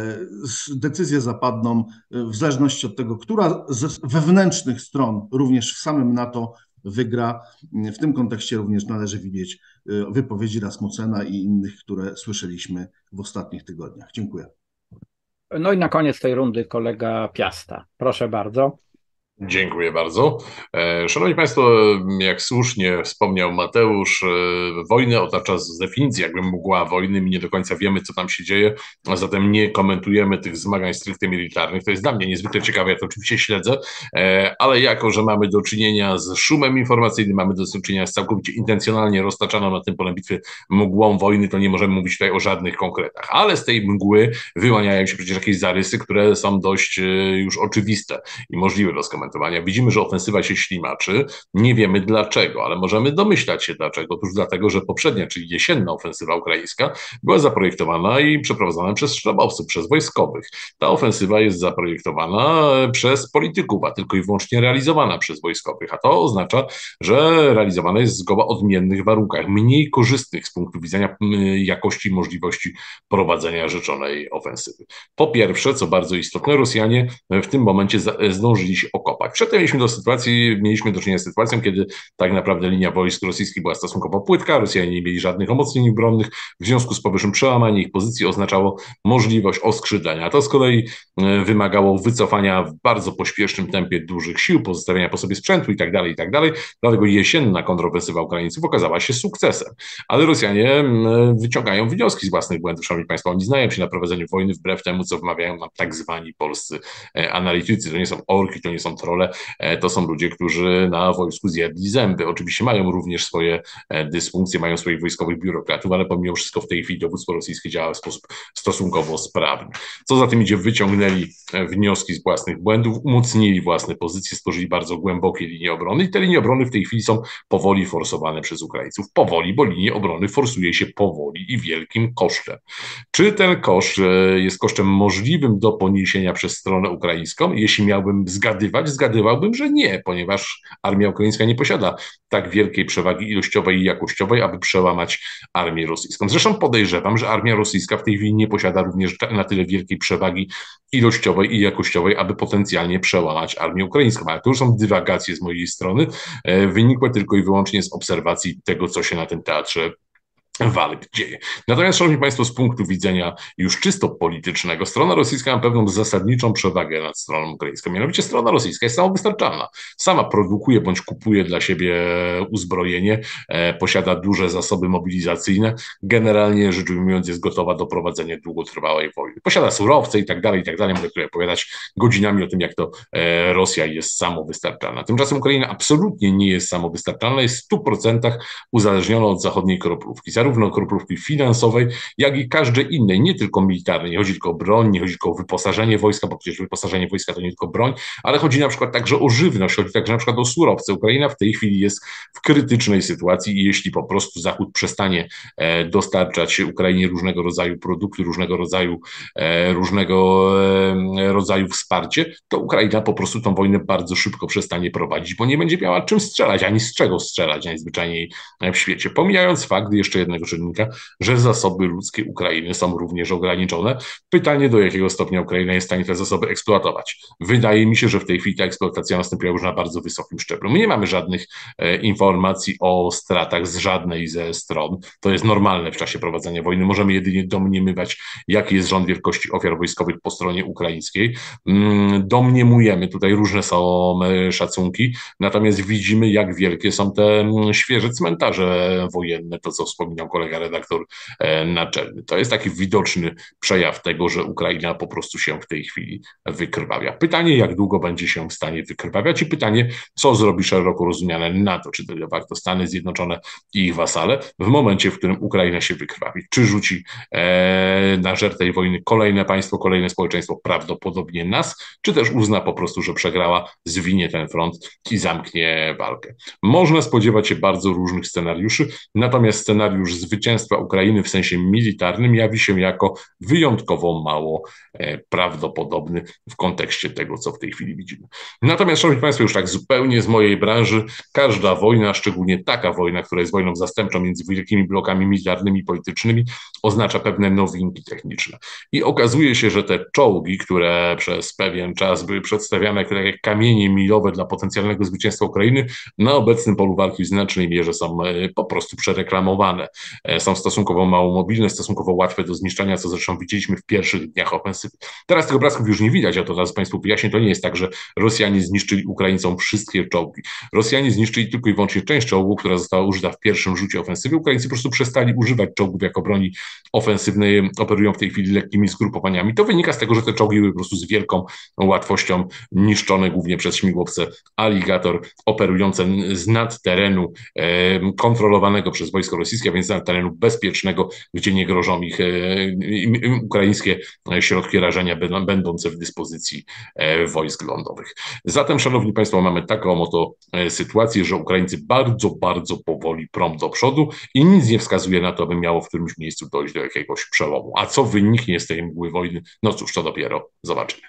Speaker 4: Decyzje zapadną w zależności od tego, która z wewnętrznych stron, również w samym NATO, wygra. W tym kontekście również należy widzieć wypowiedzi Rasmussena i innych, które słyszeliśmy w ostatnich tygodniach. Dziękuję.
Speaker 1: No i na koniec tej rundy kolega Piasta. Proszę bardzo.
Speaker 3: Dziękuję bardzo. Szanowni Państwo, jak słusznie wspomniał Mateusz, wojnę otacza z definicji jakby mgła wojny. My nie do końca wiemy, co tam się dzieje, a zatem nie komentujemy tych zmagań stricte militarnych. To jest dla mnie niezwykle ciekawe, ja to oczywiście śledzę, ale jako, że mamy do czynienia z szumem informacyjnym, mamy do czynienia z całkowicie intencjonalnie roztaczaną na tym pole bitwy mgłą wojny, to nie możemy mówić tutaj o żadnych konkretach. Ale z tej mgły wyłaniają się przecież jakieś zarysy, które są dość już oczywiste i możliwe do skomentowania. Widzimy, że ofensywa się ślimaczy. Nie wiemy dlaczego, ale możemy domyślać się dlaczego. Otóż dlatego, że poprzednia, czyli jesienna ofensywa ukraińska była zaprojektowana i przeprowadzana przez sztabowców, przez wojskowych. Ta ofensywa jest zaprojektowana przez polityków, a tylko i wyłącznie realizowana przez wojskowych. A to oznacza, że realizowana jest w zgoła odmiennych warunkach, mniej korzystnych z punktu widzenia jakości i możliwości prowadzenia rzeczonej ofensywy. Po pierwsze, co bardzo istotne, Rosjanie w tym momencie zdążyli się okopać. Przedtem mieliśmy do sytuacji, mieliśmy do czynienia z sytuacją, kiedy tak naprawdę linia wojsk rosyjskich była stosunkowo płytka, Rosjanie nie mieli żadnych umocnień obronnych, w związku z powyższym przełamanie ich pozycji oznaczało możliwość oskrzydlenia. To z kolei wymagało wycofania w bardzo pośpiesznym tempie dużych sił, pozostawienia po sobie sprzętu i tak dalej, i tak dalej. Dlatego jesienna kontrofensywa Ukraińców okazała się sukcesem. Ale Rosjanie wyciągają wnioski z własnych błędów, szanowni państwo. Oni znają się na prowadzeniu wojny wbrew temu, co wmawiają nam tak zwani polscy analitycy. To nie są orki, to nie są trolle, to są ludzie, którzy na wojsku zjedli zęby. Oczywiście mają również swoje dysfunkcje, mają swoich wojskowych biurokratów, ale pomimo wszystko w tej chwili dowództwo rosyjskie działa w sposób stosunkowo sprawny. Co za tym idzie, wyciągnęli wnioski z własnych błędów, umocnili własne pozycje, stworzyli bardzo głębokie linie obrony i te linie obrony w tej chwili są powoli forsowane przez Ukraińców. Powoli, bo linie obrony forsuje się powoli i wielkim kosztem. Czy ten koszt jest kosztem możliwym do poniesienia przez stronę ukraińską? Jeśli miałbym zgadywać, zgadywałbym, że nie, ponieważ armia ukraińska nie posiada tak wielkiej przewagi ilościowej i jakościowej, aby przełamać armię rosyjską. Zresztą podejrzewam, że armia rosyjska w tej chwili nie posiada również na tyle wielkiej przewagi ilościowej i jakościowej, aby potencjalnie przełamać armię ukraińską. Ale to już są dywagacje z mojej strony, wynikłe tylko i wyłącznie z obserwacji tego, co się na tym teatrze walk dzieje. Natomiast, szanowni państwo, z punktu widzenia już czysto politycznego, strona rosyjska ma pewną zasadniczą przewagę nad stroną ukraińską. Mianowicie strona rosyjska jest samowystarczalna. Sama produkuje bądź kupuje dla siebie uzbrojenie, e, posiada duże zasoby mobilizacyjne, generalnie rzecz ujmując jest gotowa do prowadzenia długotrwałej wojny. Posiada surowce i tak dalej, i tak dalej. Mogę tutaj opowiadać godzinami o tym, jak to e, Rosja jest samowystarczalna. Tymczasem Ukraina absolutnie nie jest samowystarczalna, jest w stu procentach uzależniona od zachodniej kroplówki. Zarówno kroplówki finansowej, jak i każdej innej, nie tylko militarnej. Nie chodzi tylko o broń, nie chodzi tylko o wyposażenie wojska, bo przecież wyposażenie wojska to nie tylko broń, ale chodzi na przykład także o żywność, chodzi także na przykład o surowce. Ukraina w tej chwili jest w krytycznej sytuacji i jeśli po prostu Zachód przestanie e, dostarczać Ukrainie różnego rodzaju produkty, różnego rodzaju e, różnego e, rodzaju wsparcie, to Ukraina po prostu tą wojnę bardzo szybko przestanie prowadzić, bo nie będzie miała czym strzelać, ani z czego strzelać najzwyczajniej w świecie. Pomijając fakt jeszcze jednego czynnika, że zasoby ludzkie Ukrainy są również ograniczone. Pytanie, do jakiego stopnia Ukraina jest w stanie te zasoby eksploatować. Wydaje mi się, że w tej chwili ta eksploatacja następuje już na bardzo wysokim szczeblu. My nie mamy żadnych e, informacji o stratach z żadnej ze stron. To jest normalne w czasie prowadzenia wojny. Możemy jedynie domniemywać, jaki jest rząd wielkości ofiar wojskowych po stronie ukraińskiej. Mm, domniemujemy, tutaj różne są e, szacunki, natomiast widzimy, jak wielkie są te m, świeże cmentarze wojenne, to co wspominałem wspomniał kolega redaktor naczelny. To jest taki widoczny przejaw tego, że Ukraina po prostu się w tej chwili wykrwawia. Pytanie, jak długo będzie się w stanie wykrwawiać i pytanie, co zrobi szeroko rozumiane NATO, czy de facto Stany Zjednoczone i ich wasale w momencie, w którym Ukraina się wykrwawi. Czy rzuci e, na żer tej wojny kolejne państwo, kolejne społeczeństwo, prawdopodobnie nas, czy też uzna po prostu, że przegrała, zwinie ten front i zamknie walkę. Można spodziewać się bardzo różnych scenariuszy, natomiast scenariusz zwycięstwa Ukrainy w sensie militarnym jawi się jako wyjątkowo mało e, prawdopodobny w kontekście tego, co w tej chwili widzimy. Natomiast, szanowni państwo, już tak zupełnie z mojej branży, każda wojna, szczególnie taka wojna, która jest wojną zastępczą między wielkimi blokami militarnymi i politycznymi, oznacza pewne nowinki techniczne. I okazuje się, że te czołgi, które przez pewien czas były przedstawiane jako takie kamienie milowe dla potencjalnego zwycięstwa Ukrainy, na obecnym polu walki w znacznej mierze są po prostu przereklamowane. Są stosunkowo mało mobilne, stosunkowo łatwe do zniszczenia, co zresztą widzieliśmy w pierwszych dniach ofensywy. Teraz tych obrazków już nie widać, a to teraz Państwu wyjaśnię, to nie jest tak, że Rosjanie zniszczyli Ukraińcom wszystkie czołgi. Rosjanie zniszczyli tylko i wyłącznie część czołgów, która została użyta w pierwszym rzucie ofensywy. Ukraińcy po prostu przestali używać czołgów jako broni ofensywnej, operują w tej chwili lekkimi zgrupowaniami. To wynika z tego, że te czołgi były po prostu z wielką łatwością niszczone głównie przez śmigłowce Aligator operujące z nad terenu e, kontrolowanego przez wojsko rosyjskie, a więc z nad terenu bezpiecznego, gdzie nie grożą ich e, ukraińskie środki rażenia będące w dyspozycji e, wojsk lądowych. Zatem, szanowni państwo, mamy taką oto e, sytuację, że Ukraińcy bardzo, bardzo powoli prą do przodu i nic nie wskazuje na to, aby miało w którymś miejscu dojść do jakiegoś przełomu. A co wyniknie z tej mgły wojny? No cóż, to dopiero zobaczymy.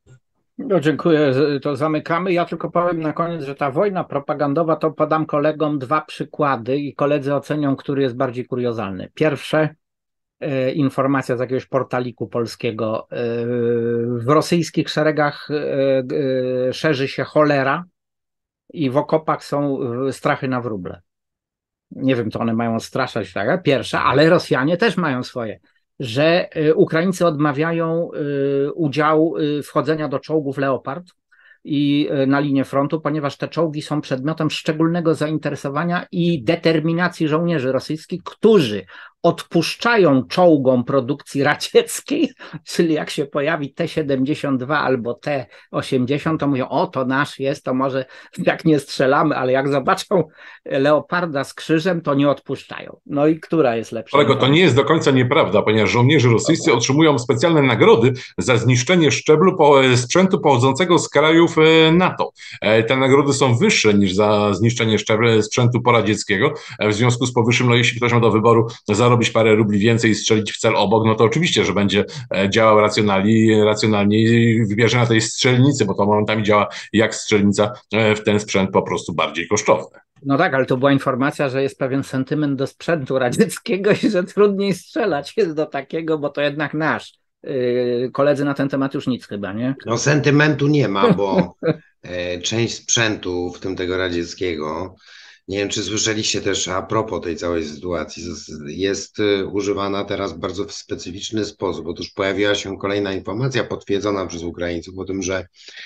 Speaker 1: No, dziękuję, to zamykamy. Ja tylko powiem na koniec, że ta wojna propagandowa, to podam kolegom dwa przykłady i koledzy ocenią, który jest bardziej kuriozalny. Pierwsze, e, informacja z jakiegoś portaliku polskiego. E, w rosyjskich szeregach e, e, szerzy się cholera i w okopach są strachy na wróble. Nie wiem, co one mają straszać, tak? Pierwsza, ale Rosjanie też mają swoje. Że Ukraińcy odmawiają udziału wchodzenia do czołgów Leopard i na linię frontu, ponieważ te czołgi są przedmiotem szczególnego zainteresowania i determinacji żołnierzy rosyjskich, którzy odpuszczają czołgom produkcji radzieckiej, czyli jak się pojawi T siedemdziesiąt dwa albo T osiemdziesiąt, to mówią, o, to nasz jest, to może jak nie strzelamy, ale jak zobaczą Leoparda z krzyżem, to nie odpuszczają. No i która jest lepsza?
Speaker 3: Kolego, to nie jest do końca nieprawda, ponieważ żołnierze rosyjscy otrzymują specjalne nagrody za zniszczenie szczeblu po, sprzętu pochodzącego z krajów NATO. Te nagrody są wyższe niż za zniszczenie szczebla, sprzętu poradzieckiego. W związku z powyższym, no jeśli ktoś ma do wyboru zarobić parę rubli więcej i strzelić w cel obok, no to oczywiście, że będzie działał racjonalnie, racjonalnie i wybierze na tej strzelnicy, bo to momentami działa jak strzelnica, w ten sprzęt po prostu bardziej kosztowny.
Speaker 1: No tak, ale to była informacja, że jest pewien sentyment do sprzętu radzieckiego i że trudniej strzelać jest do takiego, bo to jednak nasz. Yy, koledzy na ten temat już nic chyba, nie?
Speaker 2: No sentymentu nie ma, bo e, część sprzętu, w tym tego radzieckiego, nie wiem, czy słyszeliście też a propos tej całej sytuacji, jest używana teraz w bardzo specyficzny sposób. Otóż pojawiła się kolejna informacja potwierdzona przez Ukraińców o tym, że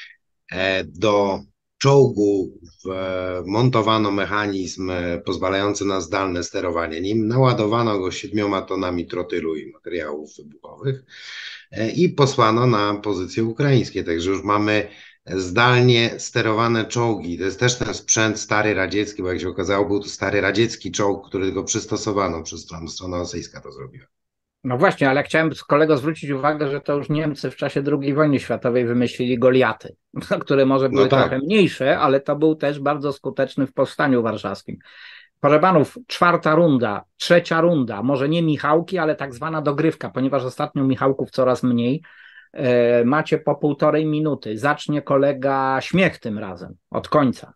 Speaker 2: do czołgu montowano mechanizm pozwalający na zdalne sterowanie nim, naładowano go siedmioma tonami trotylu i materiałów wybuchowych i posłano na pozycje ukraińskie. Także już mamy zdalnie sterowane czołgi. To jest też ten sprzęt stary radziecki, bo jak się okazało, był to stary radziecki czołg, który go przystosowano przez stronę, strona rosyjska to zrobiła.
Speaker 1: No właśnie, ale chciałem z kolego zwrócić uwagę, że to już Niemcy w czasie drugiej wojny światowej wymyślili Goliaty, które może były no tak. trochę mniejsze, ale to był też bardzo skuteczny w powstaniu warszawskim. Proszę panów, czwarta runda, trzecia runda, może nie Michałki, ale tak zwana dogrywka, ponieważ ostatnio Michałków coraz mniej. Macie po półtorej minuty. Zacznie kolega śmiech tym razem, od końca.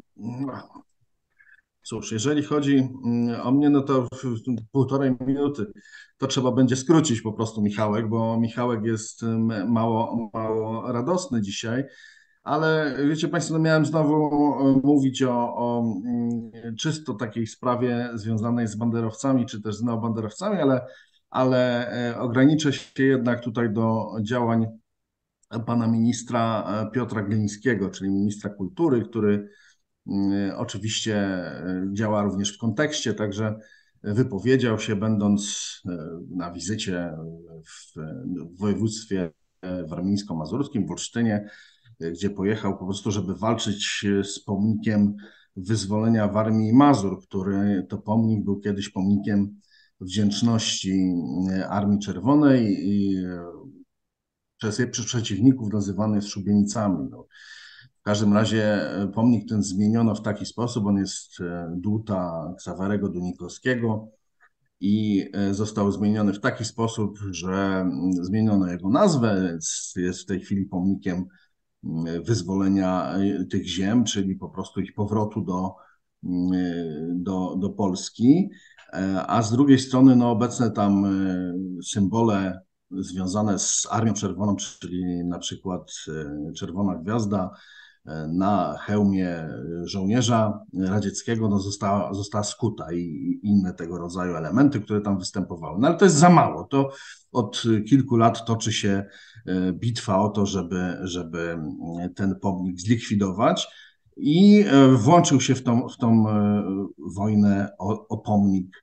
Speaker 4: Cóż, jeżeli chodzi o mnie, no to w półtorej minuty to trzeba będzie skrócić po prostu Michałek, bo Michałek jest mało, mało radosny dzisiaj, ale wiecie Państwo, no miałem znowu mówić o, o czysto takiej sprawie związanej z banderowcami, czy też z neobanderowcami, ale ale ograniczę się jednak tutaj do działań pana ministra Piotra Glińskiego, czyli ministra kultury, który oczywiście działa również w kontekście, także wypowiedział się, będąc na wizycie w województwie warmińsko-mazurskim, w Olsztynie, gdzie pojechał po prostu, żeby walczyć z pomnikiem wyzwolenia Warmii i Mazur, który to pomnik był kiedyś pomnikiem wdzięczności Armii Czerwonej i przez jej przeciwników nazywany jest szubienicami. No, w każdym razie pomnik ten zmieniono w taki sposób, on jest dłuta Ksawerego Dunikowskiego i został zmieniony w taki sposób, że zmieniono jego nazwę, więc jest w tej chwili pomnikiem wyzwolenia tych ziem, czyli po prostu ich powrotu do, do, do Polski, a z drugiej strony no, obecne tam symbole związane z Armią Czerwoną, czyli na przykład czerwona gwiazda na hełmie żołnierza radzieckiego no została, została skuta i inne tego rodzaju elementy, które tam występowały. No ale to jest za mało. To od kilku lat toczy się bitwa o to, żeby, żeby ten pomnik zlikwidować i włączył się w tą, w tą wojnę o, o pomnik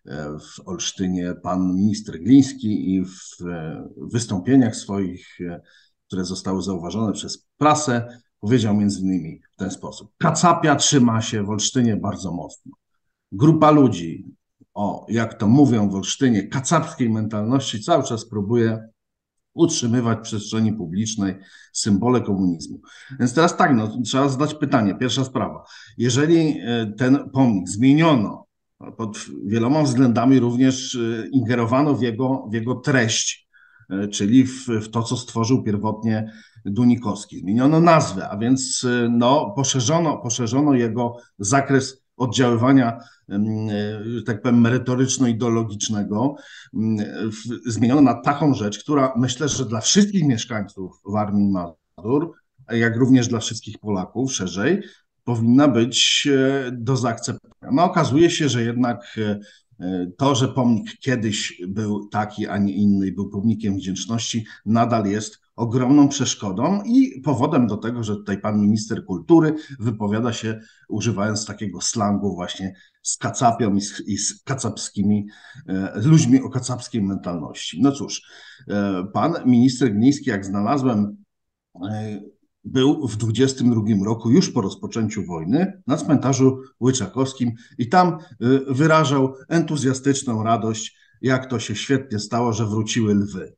Speaker 4: w Olsztynie pan minister Gliński i w wystąpieniach swoich, które zostały zauważone przez prasę, powiedział między innymi w ten sposób. Kacapia trzyma się w Olsztynie bardzo mocno. Grupa ludzi, o jak to mówią w Olsztynie, kacapskiej mentalności cały czas próbuje utrzymywać w przestrzeni publicznej symbole komunizmu. Więc teraz tak, no, trzeba zadać pytanie. Pierwsza sprawa. Jeżeli ten pomnik zmieniono, pod wieloma względami również ingerowano w jego, w jego treść, czyli w, w to, co stworzył pierwotnie Dunikowski. Zmieniono nazwę, a więc no, poszerzono, poszerzono jego zakres oddziaływania, tak powiem, merytoryczno-ideologicznego. Zmieniono na taką rzecz, która myślę, że dla wszystkich mieszkańców Warmii i Mazur, jak również dla wszystkich Polaków szerzej, powinna być do zaakceptowania. No okazuje się, że jednak to, że pomnik kiedyś był taki, a nie inny i był pomnikiem wdzięczności, nadal jest ogromną przeszkodą i powodem do tego, że tutaj pan minister kultury wypowiada się używając takiego slangu właśnie z kacapią i z, i z kacapskimi e, ludźmi o kacapskiej mentalności. No cóż, e, pan minister Gliński, jak znalazłem, e, był w dwudziestym drugim roku, już po rozpoczęciu wojny, na cmentarzu łyczakowskim i tam wyrażał entuzjastyczną radość, jak to się świetnie stało, że wróciły lwy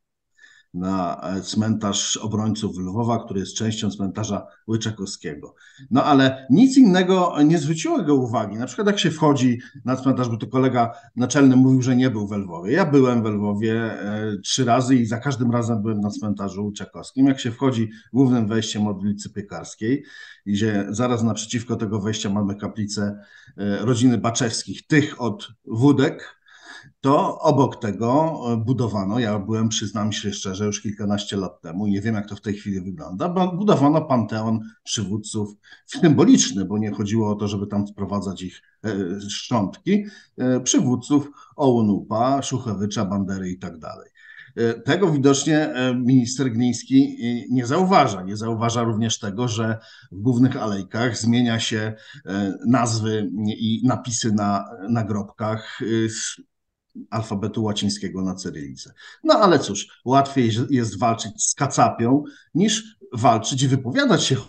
Speaker 4: na cmentarz obrońców Lwowa, który jest częścią cmentarza łyczakowskiego. No ale nic innego nie zwróciło jego uwagi. Na przykład jak się wchodzi na cmentarz, bo to kolega naczelny mówił, że nie był w Lwowie. Ja byłem w Lwowie e, trzy razy i za każdym razem byłem na cmentarzu łyczakowskim. Jak się wchodzi głównym wejściem od ulicy Piekarskiej, gdzie zaraz naprzeciwko tego wejścia mamy kaplicę e, rodziny Baczewskich, tych od Wódek, to obok tego budowano, ja byłem, przyznam się szczerze, już kilkanaście lat temu, nie wiem jak to w tej chwili wygląda, bo budowano panteon przywódców symboliczny, bo nie chodziło o to, żeby tam sprowadzać ich e, szczątki, e, przywódców O U N U P-a, Szuchewycza, Bandery i tak dalej. E, tego widocznie minister Gliński nie zauważa. Nie zauważa również tego, że w głównych alejkach zmienia się e, nazwy i napisy na nagrobkach z alfabetu łacińskiego na cyrylicę. No ale cóż, łatwiej jest walczyć z kacapią niż walczyć i wypowiadać się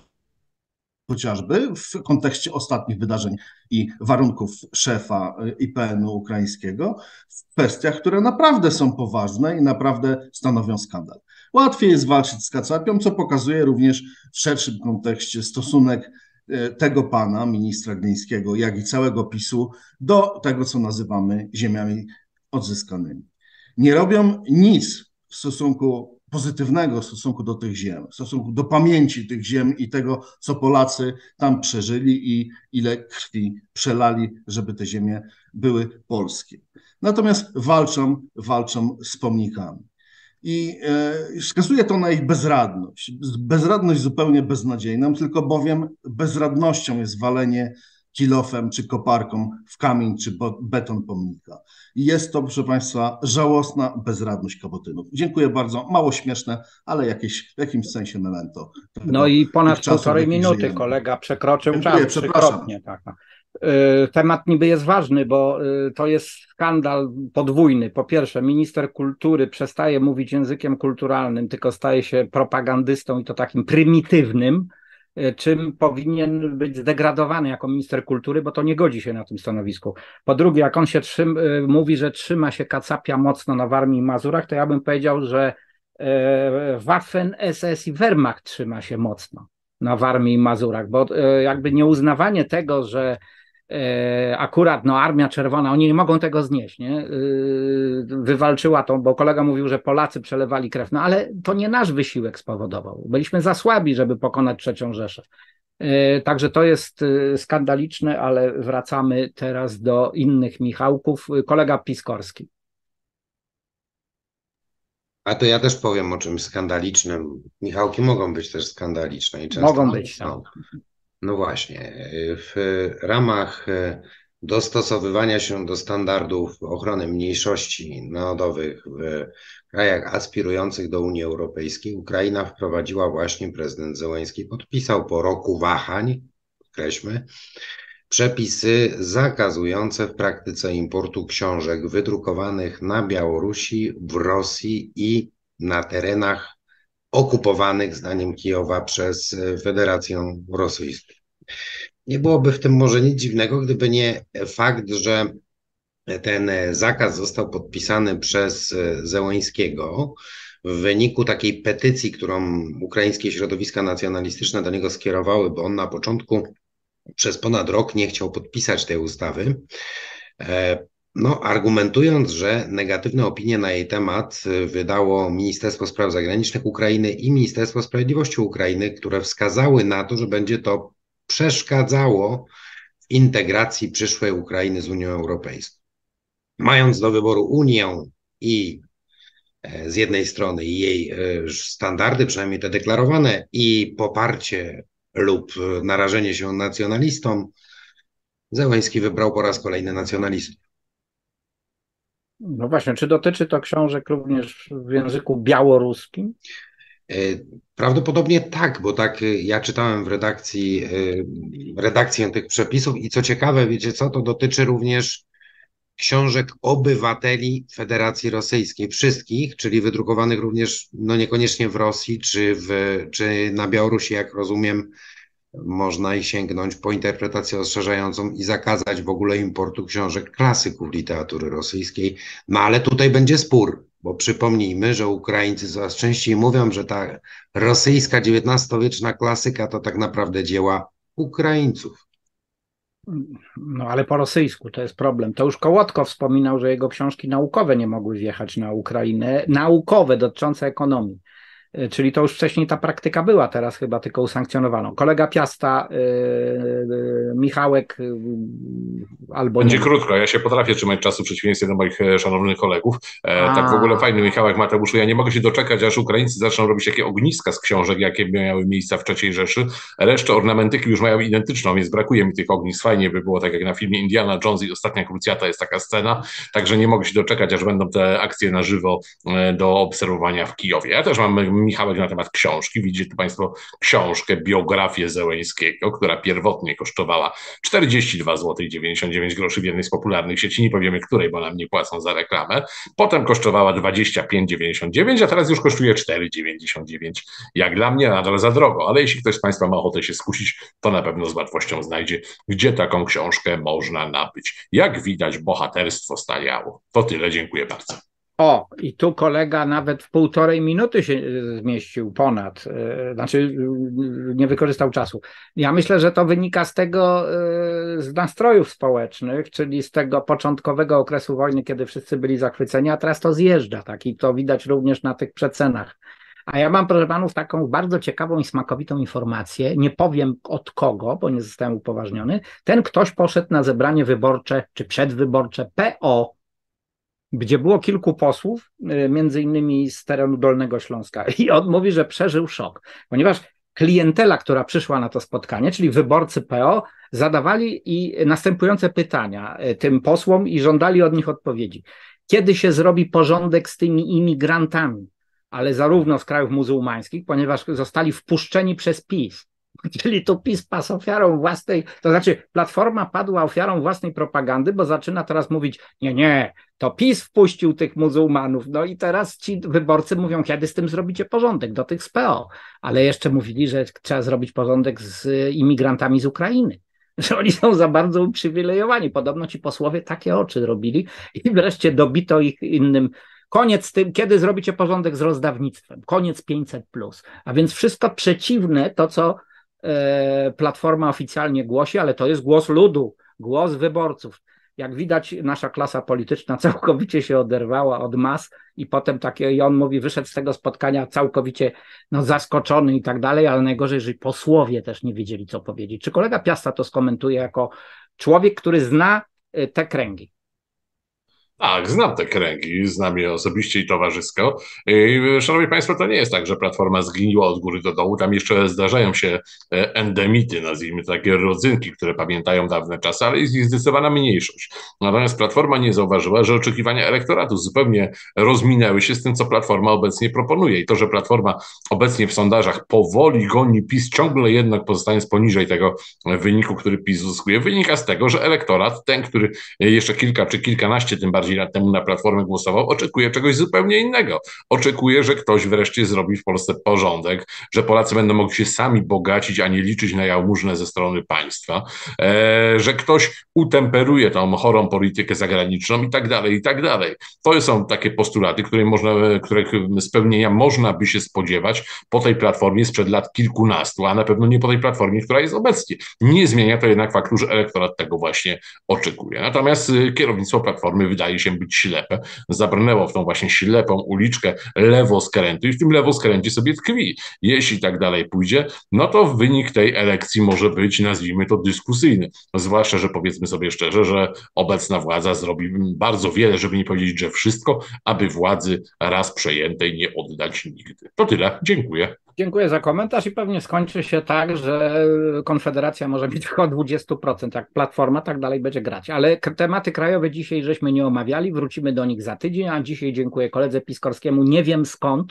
Speaker 4: chociażby w kontekście ostatnich wydarzeń i warunków szefa I P N u ukraińskiego w kwestiach, które naprawdę są poważne i naprawdę stanowią skandal. Łatwiej jest walczyć z kacapią, co pokazuje również w szerszym kontekście stosunek tego pana, ministra Glińskiego, jak i całego PiS-u do tego, co nazywamy ziemiami odzyskanymi. Nie robią nic w stosunku pozytywnego w stosunku do tych ziem, w stosunku do pamięci tych ziem i tego, co Polacy tam przeżyli i ile krwi przelali, żeby te ziemie były polskie. Natomiast walczą, walczą z pomnikami. I e, wskazuje to na ich bezradność. Bezradność zupełnie beznadziejną, tylko bowiem bezradnością jest walenie kilofem czy koparką w kamień czy beton pomnika. I jest to, proszę Państwa, żałosna bezradność kabotynów. Dziękuję bardzo. Mało śmieszne, ale jakieś, w jakimś sensie memento.
Speaker 1: No i ponad półtorej minuty żyjemy. Kolega przekroczył
Speaker 4: Dziękuję,
Speaker 1: czas trzykrotnie. Tak. Temat niby jest ważny, bo to jest skandal podwójny. Po pierwsze, minister kultury przestaje mówić językiem kulturalnym, tylko staje się propagandystą i to takim prymitywnym, czym powinien być zdegradowany jako minister kultury, bo to nie godzi się na tym stanowisku. Po drugie, jak on się trzym, mówi, że trzyma się Kacapia mocno na Warmii i Mazurach, to ja bym powiedział, że Waffen, S S i Wehrmacht trzyma się mocno na Warmii i Mazurach, bo jakby nieuznawanie tego, że akurat no, Armia Czerwona, oni nie mogą tego znieść, nie? Wywalczyła to, bo kolega mówił, że Polacy przelewali krew, no ale to nie nasz wysiłek spowodował. Byliśmy za słabi, żeby pokonać trzecią Rzeszę. Także to jest skandaliczne, ale wracamy teraz do innych Michałków. Kolega Piskorski.
Speaker 2: A to ja też powiem o czymś skandalicznym. Michałki mogą być też skandaliczne i często
Speaker 1: mogą być.
Speaker 2: No, no właśnie. W ramach dostosowywania się do standardów ochrony mniejszości narodowych w krajach aspirujących do Unii Europejskiej Ukraina wprowadziła właśnie, prezydent Zełenski podpisał po roku wahań, podkreślmy, przepisy zakazujące w praktyce importu książek wydrukowanych na Białorusi, w Rosji i na terenach okupowanych, zdaniem Kijowa, przez Federację Rosyjską. Nie byłoby w tym może nic dziwnego, gdyby nie fakt, że ten zakaz został podpisany przez Zełenskiego w wyniku takiej petycji, którą ukraińskie środowiska nacjonalistyczne do niego skierowały, bo on na początku przez ponad rok nie chciał podpisać tej ustawy, no, argumentując, że negatywne opinie na jej temat wydało Ministerstwo Spraw Zagranicznych Ukrainy i Ministerstwo Sprawiedliwości Ukrainy, które wskazały na to, że będzie to przeszkadzało w integracji przyszłej Ukrainy z Unią Europejską. Mając do wyboru Unię i z jednej strony jej standardy, przynajmniej te deklarowane, i poparcie lub narażenie się nacjonalistom, Zełenski wybrał po raz kolejny nacjonalistów.
Speaker 1: No właśnie, czy dotyczy to książek również w języku białoruskim?
Speaker 2: Prawdopodobnie tak, bo tak ja czytałem w redakcji redakcję tych przepisów i co ciekawe, wiecie co, to dotyczy również książek obywateli Federacji Rosyjskiej, wszystkich, czyli wydrukowanych również, no niekoniecznie w Rosji czy, w, czy na Białorusi, jak rozumiem, można i sięgnąć po interpretację rozszerzającą i zakazać w ogóle importu książek klasyków literatury rosyjskiej. No ale tutaj będzie spór, bo przypomnijmy, że Ukraińcy coraz częściej mówią, że ta rosyjska dziewiętnastowieczna klasyka to tak naprawdę dzieła Ukraińców.
Speaker 1: No ale po rosyjsku to jest problem. To już Kołotko wspominał, że jego książki naukowe nie mogły wjechać na Ukrainę, naukowe dotyczące ekonomii. Czyli to już wcześniej ta praktyka była, teraz chyba tylko usankcjonowano. Kolega Piasta, yy, Michałek yy, albo
Speaker 3: Będzie
Speaker 1: nie.
Speaker 3: krótko, ja się potrafię trzymać czasu w przeciwieństwie do moich szanownych kolegów. E, tak w ogóle fajny Michałek, Mateuszu, ja nie mogę się doczekać, aż Ukraińcy zaczną robić takie ogniska z książek, jakie miały miejsca w trzeciej Rzeszy. Resztę ornamentyki już mają identyczną, więc brakuje mi tych ognisk. Fajnie by było, tak jak na filmie Indiana Jones i Ostatnia Krucjata jest taka scena, także nie mogę się doczekać, aż będą te akcje na żywo do obserwowania w Kijowie. Ja też mam, Michałek, na temat książki. Widzicie tu Państwo książkę, biografię Zełenskiego, która pierwotnie kosztowała czterdzieści dwa złote dziewięćdziesiąt dziewięć groszy w jednej z popularnych sieci, nie powiemy której, bo nam nie płacą za reklamę. Potem kosztowała dwadzieścia pięć dziewięćdziesiąt dziewięć, a teraz już kosztuje cztery dziewięćdziesiąt dziewięć. Jak dla mnie nadal za drogo, ale jeśli ktoś z Państwa ma ochotę się skusić, to na pewno z łatwością znajdzie, gdzie taką książkę można nabyć. Jak widać, bohaterstwo staliało. To tyle, dziękuję bardzo.
Speaker 1: O, i tu kolega nawet w półtorej minuty się zmieścił ponad, znaczy nie wykorzystał czasu. Ja myślę, że to wynika z tego, z nastrojów społecznych, czyli z tego początkowego okresu wojny, kiedy wszyscy byli zachwyceni, a teraz to zjeżdża, tak, i to widać również na tych przecenach. A ja mam, proszę panów, taką bardzo ciekawą i smakowitą informację, nie powiem od kogo, bo nie zostałem upoważniony. Ten ktoś poszedł na zebranie wyborcze, czy przedwyborcze P O, gdzie było kilku posłów, między innymi z terenu Dolnego Śląska, i on mówi, że przeżył szok, ponieważ klientela, która przyszła na to spotkanie, czyli wyborcy P O, zadawali i następujące pytania tym posłom i żądali od nich odpowiedzi. Kiedy się zrobi porządek z tymi imigrantami, ale zarówno z krajów muzułmańskich, ponieważ zostali wpuszczeni przez PiS, Czyli tu PiS padł ofiarą własnej, to znaczy Platforma padła ofiarą własnej propagandy, bo zaczyna teraz mówić, nie, nie, to PiS wpuścił tych muzułmanów, no i teraz ci wyborcy mówią, kiedy z tym zrobicie porządek, do tych z P O, ale jeszcze mówili, że trzeba zrobić porządek z imigrantami z Ukrainy, że oni są za bardzo uprzywilejowani, podobno ci posłowie takie oczy robili i wreszcie dobito ich innym. Koniec z tym, kiedy zrobicie porządek z rozdawnictwem, koniec pięćset plus, a więc wszystko przeciwne to, co Platforma oficjalnie głosi, ale to jest głos ludu, głos wyborców. Jak widać, nasza klasa polityczna całkowicie się oderwała od mas i potem takie, i on mówi, wyszedł z tego spotkania całkowicie no, zaskoczony i tak dalej, ale najgorzej, że posłowie też nie wiedzieli, co powiedzieć. Czy kolega Piasta to skomentuje jako człowiek, który zna te kręgi?
Speaker 3: Tak, znam te kręgi, znam je osobiście i towarzysko. I, szanowni Państwo, to nie jest tak, że Platforma zgniła od góry do dołu. Tam jeszcze zdarzają się endemity, nazwijmy to takie rodzynki, które pamiętają dawne czasy, ale jest ich zdecydowana mniejszość. Natomiast Platforma nie zauważyła, że oczekiwania elektoratu zupełnie rozminęły się z tym, co Platforma obecnie proponuje. I to, że Platforma obecnie w sondażach powoli goni PiS, ciągle jednak pozostając poniżej tego wyniku, który PiS uzyskuje, wynika z tego, że elektorat, ten, który jeszcze kilka czy kilkanaście, tym bardziej lat temu na Platformę głosował, oczekuje czegoś zupełnie innego. Oczekuje, że ktoś wreszcie zrobi w Polsce porządek, że Polacy będą mogli się sami bogacić, a nie liczyć na jałmużnę ze strony państwa, e, że ktoś utemperuje tą chorą politykę zagraniczną i tak dalej, i tak dalej. To są takie postulaty, które można, których spełnienia można by się spodziewać po tej Platformie sprzed lat kilkunastu, a na pewno nie po tej Platformie, która jest obecnie. Nie zmienia to jednak faktu, że elektorat tego właśnie oczekuje. Natomiast kierownictwo Platformy wydaje się być ślepe, zabrnęło w tą właśnie ślepą uliczkę lewoskrętu i w tym lewoskręcie sobie tkwi. Jeśli tak dalej pójdzie, no to wynik tej elekcji może być, nazwijmy to, dyskusyjny. Zwłaszcza, że powiedzmy sobie szczerze, że obecna władza zrobi bardzo wiele, żeby nie powiedzieć, że wszystko, aby władzy raz przejętej nie oddać nigdy. To tyle. Dziękuję.
Speaker 1: Dziękuję za komentarz i pewnie skończy się tak, że Konfederacja może mieć około dwadzieścia procent, jak Platforma tak dalej będzie grać. Ale tematy krajowe dzisiaj żeśmy nie omawiali, wrócimy do nich za tydzień, a dzisiaj dziękuję koledze Piskorskiemu, nie wiem skąd.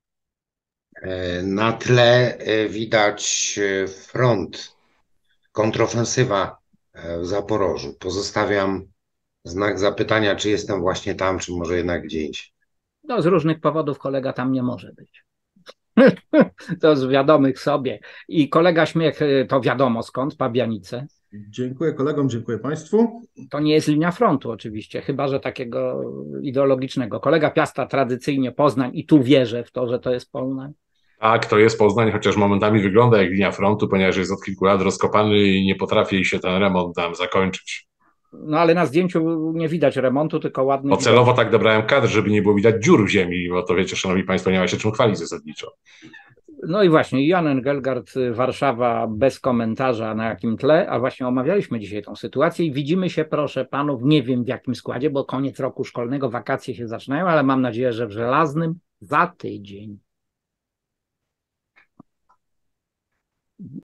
Speaker 2: Na tle widać front, kontrofensywa w Zaporożu. Pozostawiam znak zapytania, czy jestem właśnie tam, czy może jednak gdzie indziej.
Speaker 1: No, z różnych powodów kolega tam nie może być. To z wiadomych sobie. I kolega Śmiech, to wiadomo skąd, Pabianice.
Speaker 4: Dziękuję kolegom, dziękuję Państwu.
Speaker 1: To nie jest linia frontu oczywiście, chyba że takiego ideologicznego. Kolega Piasta tradycyjnie Poznań i tu wierzę w to, że to jest Poznań.
Speaker 3: Tak, to jest Poznań, chociaż momentami wygląda jak linia frontu, ponieważ jest od kilku lat rozkopany i nie potrafi się ten remont tam zakończyć.
Speaker 1: No ale na zdjęciu nie widać remontu, tylko ładny.
Speaker 3: Bo celowo tak dobrałem kadr, żeby nie było widać dziur w ziemi, bo to wiecie, szanowni Państwo, nie ma się czym chwalić zasadniczo.
Speaker 1: No i właśnie, Jan Engelgard, Warszawa bez komentarza na jakim tle, a właśnie omawialiśmy dzisiaj tą sytuację i widzimy się, proszę panów, nie wiem w jakim składzie, bo koniec roku szkolnego, wakacje się zaczynają, ale mam nadzieję, że w żelaznym za tydzień.